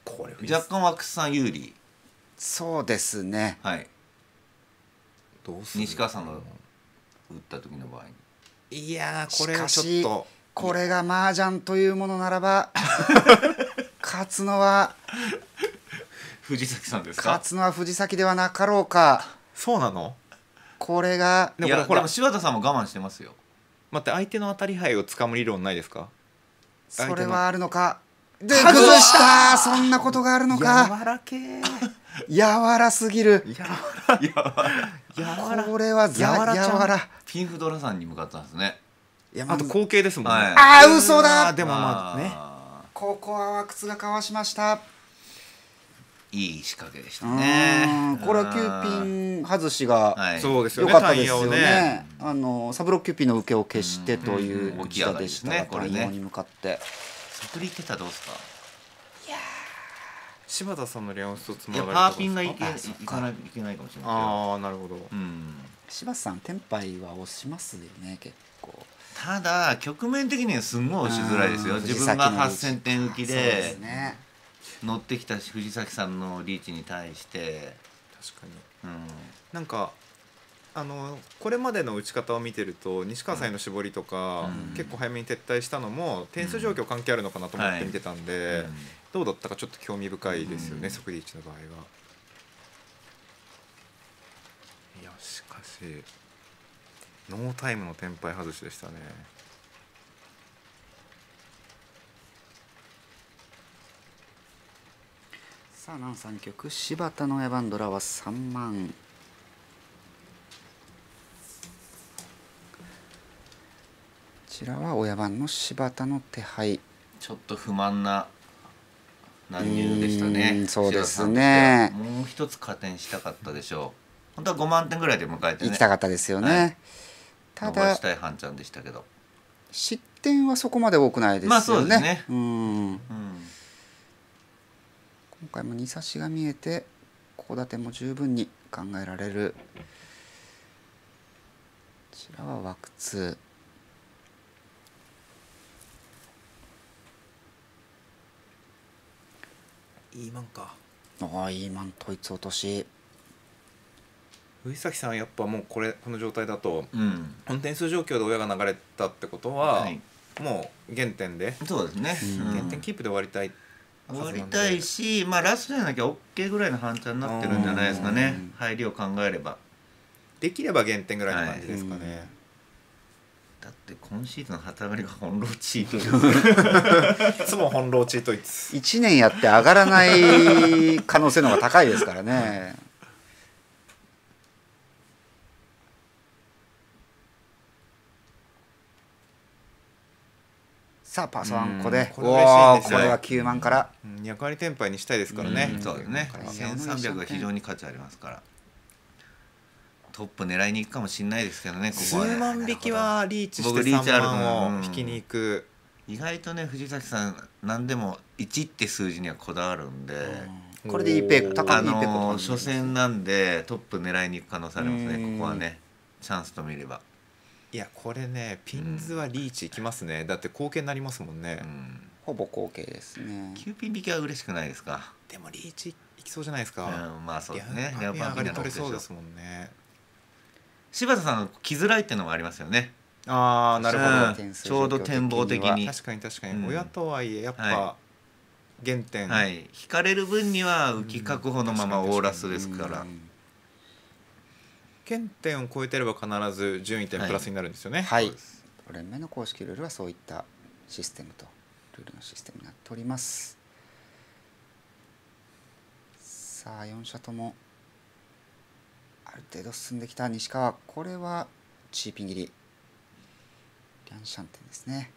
B: これ
C: 若干ワクさん有利。
A: そうですね。
C: はい。
B: どうする。
C: 西川さんが打った時の場合に。
B: いやこれはちょっと。
A: これが麻雀というものならば勝つのは
C: 藤崎さんですか。
A: 勝つのは藤崎ではなかろうか。
B: そうなの。
A: これが
C: いやでも柴田さんも我慢してますよ。
B: 待って、相手の当たり牌をつかむ理論ないですか。
A: それはあるのか。で崩した。そんなことがあるのか。
B: 柔らけ
A: 柔らすぎる。これは
B: 柔ら。
C: ピンフドラさんに向かったんですね。
B: あと後継ですもんね。
A: ああ嘘だ。
B: でもまあね、
A: ここは和靴がかわしました。
C: いい仕掛けでしたね。
A: これはキューピン外しが
B: そうですよ
A: 良かったですよね。サブロッキューピンの受けを消してという打ち方でしたが、対応に向かって
C: そりってたらどうですか。
A: いや
B: 柴田さんのリャンスとつま
C: が
B: がり
C: パーピンがいかないといけないかもしれない。
B: ああなるほど。
A: 柴田さんテンパイは押しますよね結構。
C: ただ局面的にはすんごい押しづらいですよ。自分が8000点浮きで乗ってきた藤崎さんのリーチに対して
B: 確かに、なんかこれまでの打ち方を見てると西川さんへの絞りとか、結構早めに撤退したのも点数状況関係あるのかなと思って見てたんで、どうだったかちょっと興味深いですよね、即リーチの場合は。いやしかしノータイムのテンパイ外しでしたね。
A: さあ南3局柴田のエバンドラは3万。こちらは親番の柴田の手配。
C: ちょっと不満な乱入でしたね。
A: そうですね。
C: もう一つ加点したかったでしょう。本当は5万点ぐらいで迎えてね
A: 行きたかったですよね。
C: ただしたい半ちゃんでしたけど
A: 失点はそこまで多くないですよね。
C: まあそうですね。
A: 今回も2差しが見えて小立ても十分に考えられる。こちらは和靴。
B: いいマンか。
A: ああいいマン統一落とし。
B: 藤崎さんはやっぱもうこの状態だと、この点数状況で親が流れたってことは、もう原点で
C: そうですね、
B: 原点キープで終わりたい
C: 終わりたいし、まあラストじゃなきゃ OK ぐらいの半チャンになってるんじゃないですかね。入りを考えれば
B: できれば原点ぐらいの感じですかね。
C: だって今シーズン旗張りが翻弄チートです
B: いつも翻弄チート
A: 1年やって上がらない可能性の方が高いですからね。さあパスワンこで、
B: これ嬉しいんですよ。
A: これは9万から
B: 2割テンパイにしたいですからね。
C: そうですね。1300が非常に価値ありますから。トップ狙いに行くかもしれないですけどね。ここは
B: 数万引きはリーチして3万を引きに行く。
C: 意外とね藤崎さん何でも1って数字にはこだわるんで、
A: これでいいペイ高いいいペイコ
C: 初戦なんでトップ狙いに行く可能性ありますね。ここはねチャンスと見れば。
B: いやこれねピンズはリーチいきますね。だって後継になりますもんね。
A: ほぼ後継ですね。
C: 9ピン引きは嬉しくないですか。
B: でもリーチいきそうじゃないですか。
C: まあそうですね。
B: 上がり取れそうですもんね。
C: 柴田さん来づらいっていうのもありますよね。
B: ああなるほど。
C: ちょうど展望的に
B: 確かに、親とはいえやっぱ原点、
C: 引かれる分には浮き確保のままオーラスですから、
B: 原点を超えてれば必ず順位点プラスになるんですよね。
A: はいプロ連盟の公式ルールはそういったシステムとルールのシステムになっております。さあ4社ともある程度進んできた西川。これはチーピン切りリャンシャンテンですね。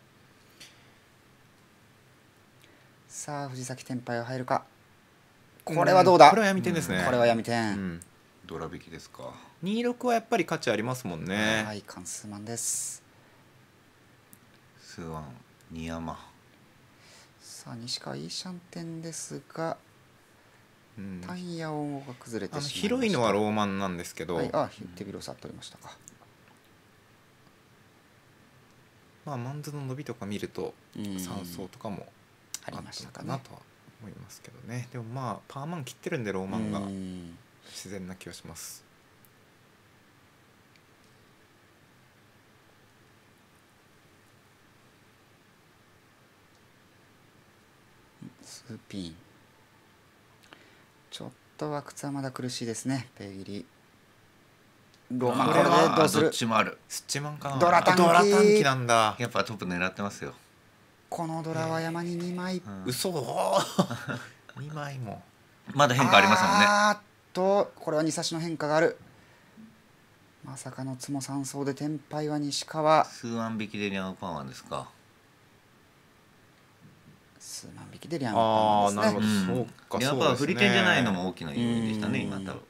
A: さあ藤崎テンパイは入るか。これはどうだ。
B: これは闇点ですね。
A: これは闇点。
C: ドラ引きですか。
B: 26はやっぱり価値ありますもんね。
A: はい関数マンです。
C: スワン二山。
A: さあ西川いいシャンテンですが、タンヤオが崩れてしまいました。
B: 広いのはローマンなんですけど、
A: 手広さ取りましたか。
B: マンズの伸びとか見ると3層とかも
A: ありましたか
B: なとは思いますけどね。でもパーマン切ってるんでローマンが自然な気がします。
A: スピンちょっとは靴はまだ苦しいですね。ペギリローマンこれでどうする。
C: どっちもある。
B: スッチマンかな。
A: ドラ短期
B: なんだ。
C: やっぱトップ狙ってますよ。
A: このドラは山に2枚、
B: 嘘2枚も
C: まだ変化ありますもんね。
A: これは2差しの変化がある。まさかのツモ3層でテンパイは西川。
C: 数万引きでリャンパンワンですか。
A: 数万引きでリャンパンワンですね。
B: なるほど、そうか。
C: リャンパン振り点じゃないのも大きな要因でしたね今多分。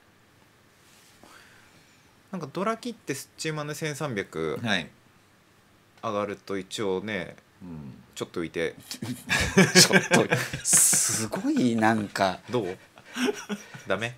B: なんかドラ切ってスッチーマンで1300上がると一応ね、ちょっと浮いて
A: ちょっとすごいなんか
B: どうダメ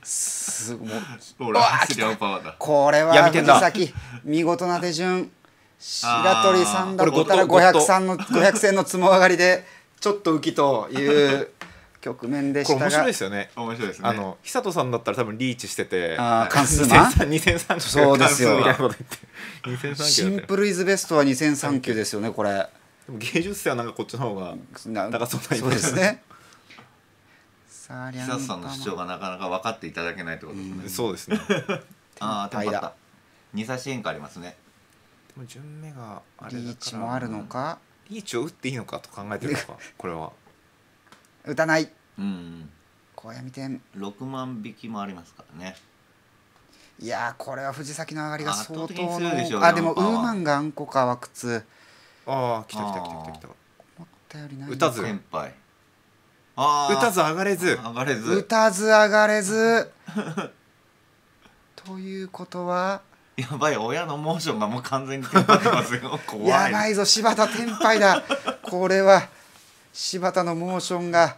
A: これは藤崎見事な手順。白鳥さんだったら500戦のつも上がりでちょっと浮きという局面でしたが、
B: 面白いですよね。
C: 面白いですね。
B: 久人さんだったら多分リーチしてて
A: 関数マン
B: 2003
A: そうですよ。シンプルイズベストは2003級ですよねこれ。
B: でも芸術性はなんかこっちの方が高そうな。
A: そうですね。
C: さあ久人さんの主張がなかなか分かっていただけないってことですね。
B: そうですね。
C: テンパった2差し変化ありますね。
B: でも順目があれだから
A: リーチもあるのか、
B: リーチを打っていいのかと考えてるのかこれは
A: 打たない。
C: 小
A: 闇点
C: 6万引きもありますからね。
A: いやこれは藤崎の上がりが相当の
C: で
A: もウーマンがあんこかは靴。
B: 来た思
A: ったよりない。
B: 打たず
C: 先輩
B: 打たず上がれず
A: 打たず上がれずということは
C: やばい、親のモーションがもう完全にテンパってますよ。怖い。
A: やばいぞ柴田テンパイだ。これは柴田のモーションが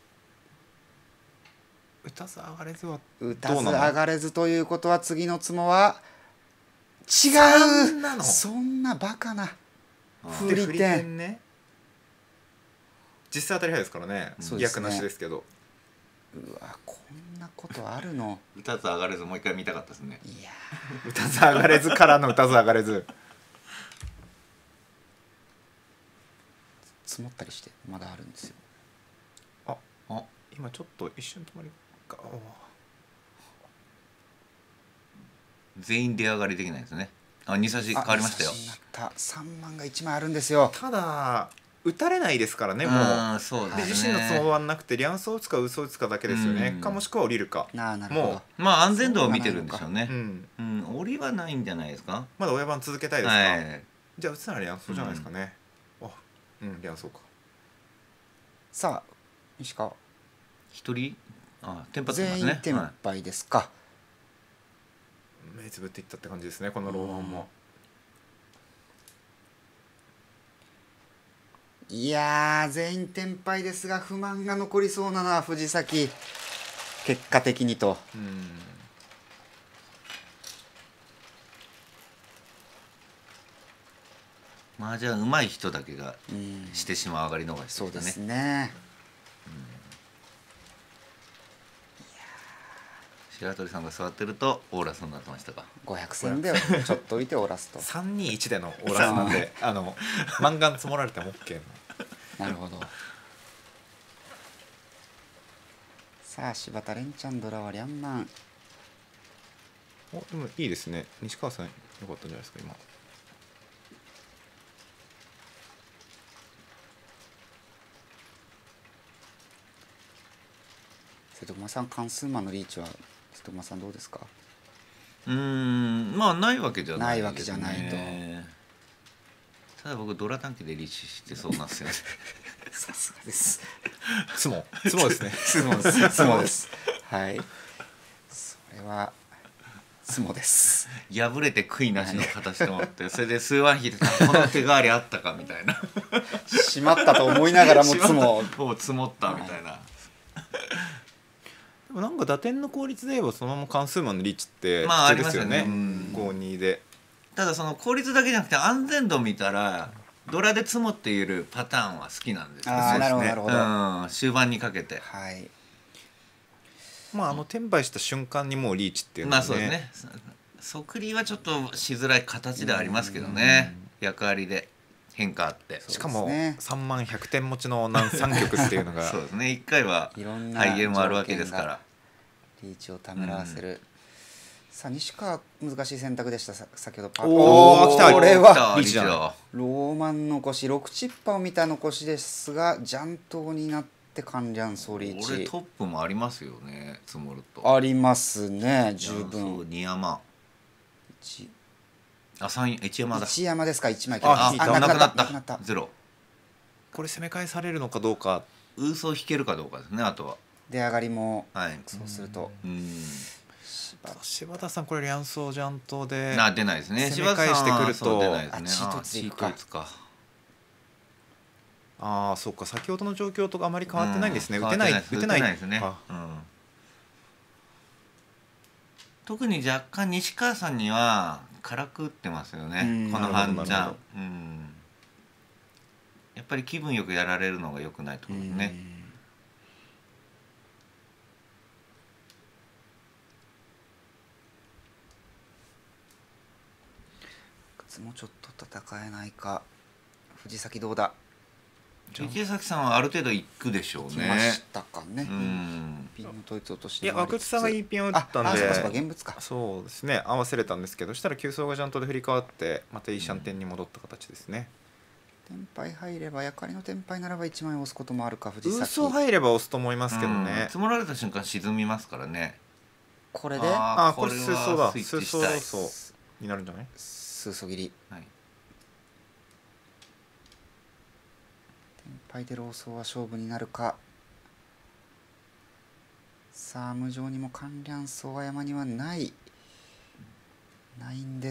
B: 打たず上がれずは
A: 打たず上がれずということは次のツモは違う。そんなバカな振り点
B: ね。実際当たり早いですからね。逆なしですけど。
A: うわこんなことあるの。
C: 打たず上がれずもう一回見たかったですね。
A: いや
B: 打たず上がれずからの打たず上がれず
A: 積もったりしてまだあるんですよ。
B: 今ちょっと一瞬止まりか。
C: 全員出上がりできないですね。2差し変わりましたよ。
A: 3万が1枚あるんですよ。
B: ただ打たれないですからね。もう
C: そう
B: で自身のつもはなくてリャンソ打つかウソ打つかだけですよね。かもしくは降りるか。
A: も
C: う安全度を見てるんでしょうね。降りはないんじゃないですか。
B: まだ親番続けたいですか。じゃあ打つならリャンソじゃないですかね。リャンソか。
A: さあ石川
C: 一人テンパってますね。
A: 全員テンパイですか。
B: 目つぶっていったって感じですねこのローマンも。
A: いや全員テンパイですが不満が残りそうなのは藤崎結果的にと。
C: じゃあ上手い人だけがしてしまう上がりの方が
A: そうですね。
C: 白鳥さんが座ってるとオーラスになってましたか。
A: 500戦でちょっと置いてオーラスと
B: 321でのオーラスなんでマンガン積もられても OK の。
A: なるほど。さあ柴田蓮ちゃんドラはリャンマン。
B: でもいいですね。西川さんよかったんじゃないですか今。
A: 瀬戸熊さん関数マンのリーチは瀬戸熊さんどうですか。
C: ないわけじゃない、
A: ないわけじゃないと。
C: ただ僕ドラ短期でリーチしてそうなんですよね。
A: さすがです。
B: ツモですね。
A: ツモです。はい。それはツモです。
C: 破れて悔いなしの形と思ってそれで数ワン引いてこの手代わりあったかみたいな
A: しまったと思いながらもツモ
C: もう積もったみたいな。
B: でもなんか打点の効率で言えばそのまま関数マンのリーチって
C: まあ
B: 普通ですよね、
C: ありますよね。
B: 5-2で。
C: ただその効率だけじゃなくて安全度見たらドラで積もっているパターンは好きなんですよね。
A: なるほどなるほど。
C: 終盤にかけて。
A: はい。
B: まあ転売した瞬間にもうリーチっていうのはね。
C: まあそうですね。即利はちょっとしづらい形ではありますけどね。役割で変化あって。
B: しかも3万100点持ちの3局っていうのが
C: そうですね。1回は配減もあるわけですから。
A: リーチをためらわせる。さあ西川難しい選択でした。先ほどパ
B: ー来た。
A: これは
B: リーチだ。
A: ローマン残し6チッパを見た残しですが雀頭になって関連総リーチ。
C: これトップもありますよね。積もると。
A: ありますね十分。
C: 2山。1山だ。
A: 1山ですか1枚。
C: なくなった。ゼロ。
B: これ攻め返されるのかどうか。
C: ウーソを引けるかどうかですね。あとは。
A: 出上がりもそうすると。
B: 柴田さんこれ両走ジャントで
C: 出ないですね。
B: 攻め返してくると
A: チートツイか。
B: ああそうか先ほどの状況とあまり変わってないんですね。打てない
C: ですね。特に若干西川さんには辛く打ってますよね。この半チャン。やっぱり気分よくやられるのが良くないところですね。
A: もうちょっと戦えないか。藤崎どうだ。
C: 池崎さんはある程度いくでしょうね。
A: 来ましたかね。ピンの統一落とし。
B: いや和口さんがいいピンを打ったんで。
A: 現物か。
B: そうですね合わせれたんですけどしたら急走がジャントで振り替わってまたいいシャンテンに戻った形ですね。
A: 天敗入ればやかりの天敗ならば1枚押すこともあるか藤崎。
B: 嘘入れば押すと思いますけどね。
C: 積もられた瞬間沈みますからね。
A: これで
B: これ数走だ。数走になるんじゃない。
A: 数走切り。天敗でローソーは勝負になるか。さあ無情にも関連層は山にはないんです。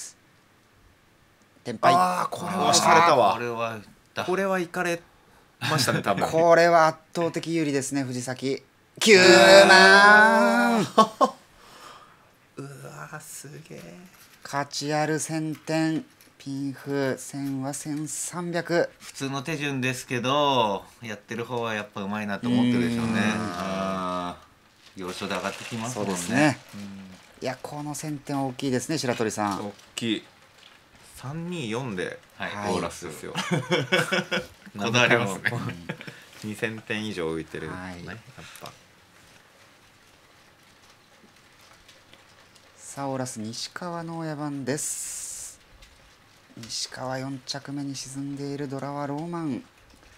A: 天敗。
B: これは押されたわ。
C: こ
B: れは行かれましたね多分。
A: これは圧倒的有利ですね藤崎。9万。
B: うわすげえ。
A: 価値ある1000点。ピンフ1000は1300。
C: 普通の手順ですけどやってる方はやっぱうまいなと思ってるでしょうね。要所で上がってきますもんね。そうですね。いやこの1000点は大きいですね白鳥さん。
B: 大きい。324でオーラスですよ。
C: こだわりますね。
B: 2000点以上浮いてるねやっぱ。
A: さあオーラス西川の親番です。西川4着目に沈んでいるドラはローマン。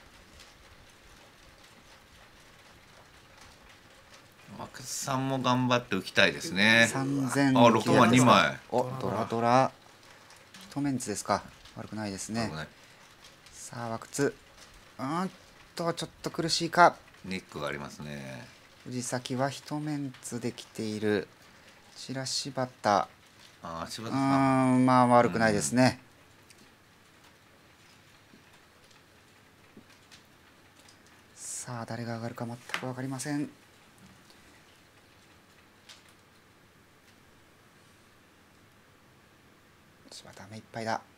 C: 和久さんも頑張って浮きたいですね。
A: 3000。
C: 6万2枚。
A: ドラ一メンツですか。悪くないですね。さあ和久ちょっと苦しいか。
C: ネックがありますね。
A: 藤崎は一メンツで来ている。柴田。
C: 柴田さん
A: まあ悪くないですね。さあ誰が上がるか全く分かりません。柴田目いっぱいだ。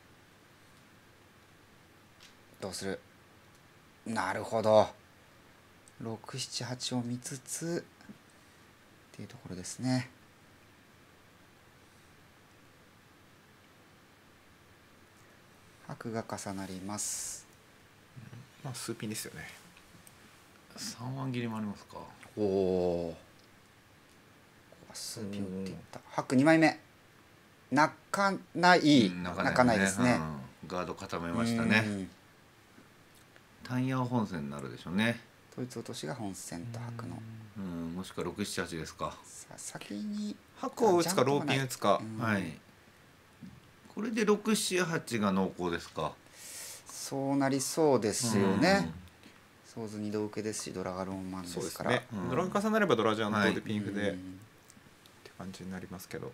A: どうする。なるほど678を見つつっていうところですね。白が重なります。
B: まあ数ピンですよね。
C: 3万切りもありますか。
A: おお数ピン打っていった。白2枚目泣かないですね。
C: ガード固めましたね。単ヤ本線になるでしょうね。
A: 統一落としが本線と白の
C: もしくは678ですか。
A: 先に
B: 白を打つかローピン打つか。
C: これで678が濃厚ですか。
A: そうなりそうですよね。ソーズ2度受けですしドラがローマンですから。
B: ドラが重なればドラジャントでピンフでって感じになりますけど。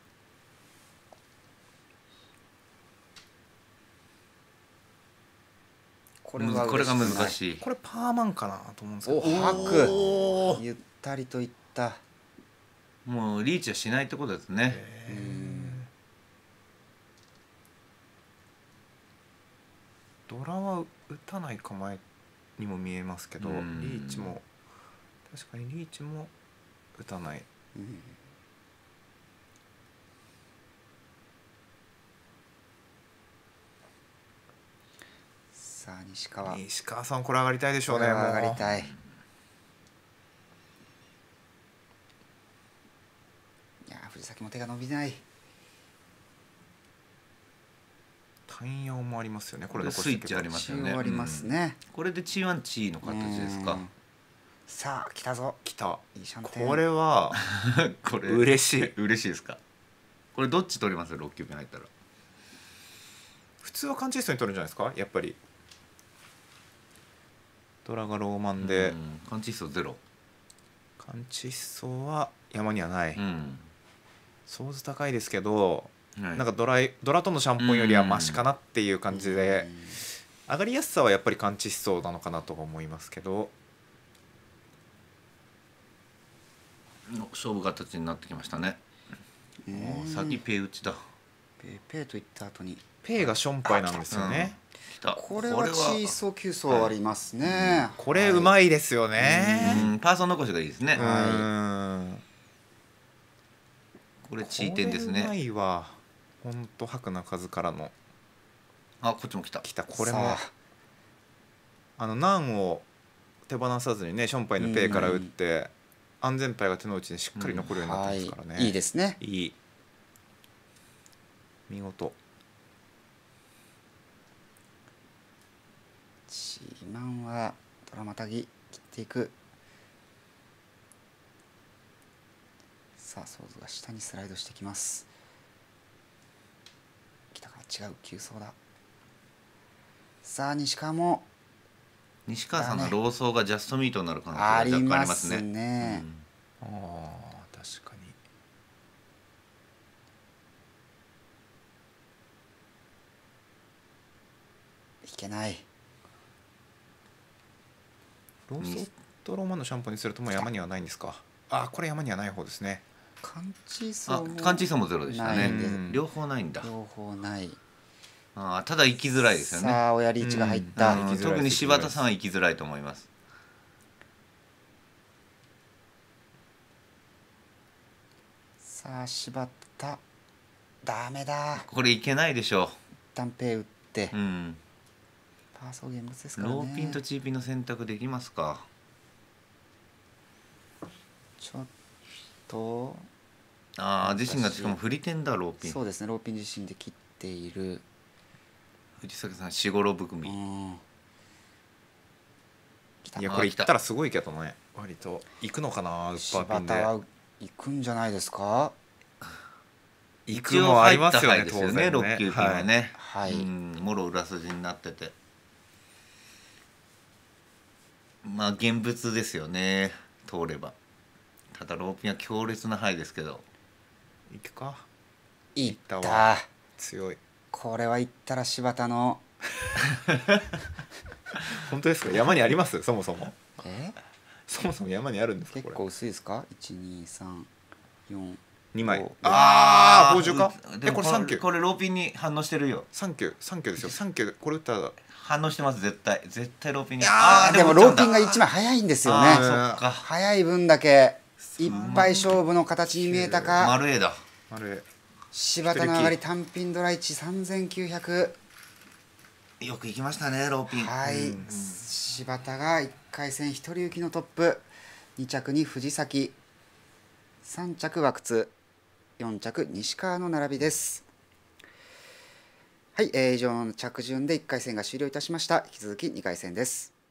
C: これが難しい。
B: これパーマンかなと思うんですけど。
A: 吐く。ゆったりといった。
C: もうリーチはしないってことですね。
B: ドラは打たない構えにも見えますけど、リーチも確かにリーチも打たない。
A: さあ西川
B: さんこれ上がりたいでしょうね。
A: 上がりたい。いや藤崎も手が伸びない。
B: 単葉もありますよね。これ
C: スイッチありますよね。
A: ありますね。
C: これでチーワンチーの形ですか。
A: さあ来たぞ。
B: 来た。
A: いいシャンテン。
B: これはこれ嬉しい。
C: 嬉しいですか。これどっち取ります？6球目入ったら。
B: 普通はカンチッソに取るんじゃないですか。やっぱり。ドラがローマンで。
C: カンチッソゼロ。
B: カンチッソは山にはない。ソーズ高いですけど。なんかドラとのシャンポンよりはマシかなっていう感じで、上がりやすさはやっぱりカンチッソなのかなと思いますけど。
C: 勝負形になってきましたね。先ペイ打ちだ。
A: ペイといった後に
B: ペイがションパイなんですよね。
A: これはチーソー9層ありますね。
B: これうまいですよね。
C: パーソン残しがいいですね。これチー点ですね。
B: うまいわ。本当白な数からの。
C: こっちも来た。
B: これもナンを手放さずにね、ションパイのペイから打って安全パイが手の内にしっかり残るようになってますからね。
A: いいですね。
B: いい。見事。
A: チーマンはドラマタギ切っていく。さあソーズが下にスライドしてきます。来たか、違う急走だ。さあ西川も、
C: 西川さんのローソーがジャストミートになる可能性が若干ありますね。
B: 確かに。
A: いけない。
B: ローソーとローマンのシャンポンにするともう山にはないんですか。これ山にはない方ですね。
A: カンチーソ
C: もゼロでしたね。両方ないんだ。
A: 両方ない。
C: ただ行きづらいですよね。
A: さあ親リーチが入った。
C: 特に柴田さんは行きづらいと思います。
A: さあ柴田ダメだ。
C: これいけないでしょう。
A: 一旦ペイ打って。パーソー現物ですからね。
C: ローピンとチーピンの選択できますか。
A: ちょっと
C: 自身がしかも振り点だ。ローピン。
A: そうですね、ローピン自身で切っている。
C: 藤崎さん4、5、6組。
B: いやこれいったらすごいけどね。割と行くのかな。ウッパーピンで
A: は行くんじゃないですか。
B: 行くもありますよね。当然ね。
C: 6球ピンはね。もろ裏筋になってて。現物ですよね。通れば。ただローピンは強烈な範囲ですけど。
B: いくか。
A: いったわ。
B: 強い。
A: これはいったら柴田の
B: 本当ですか。山にあります。そもそもそもそも山にあるんですか。
A: 結構薄いですか。12342
B: 枚。補助か。これ3球。
C: これローピンに反応してるよ。
B: 3球ですよ。3球これ打ったら
C: 反応してます。絶対ローピンに。
A: でもローピンが1枚早いんですよね。
C: そっか。
A: 早い分だけいっぱい勝負の形に見えたか。
C: 丸 A だ。
A: 柴田の上がり単品ドラ1 3900。
C: よく行きましたね、ローピン。
A: 柴田が1回戦1人行きのトップ。2着に藤崎、3着和久津、4着西川の並びです。はい、以上の着順で1回戦が終了いたしました。引き続き2回戦です。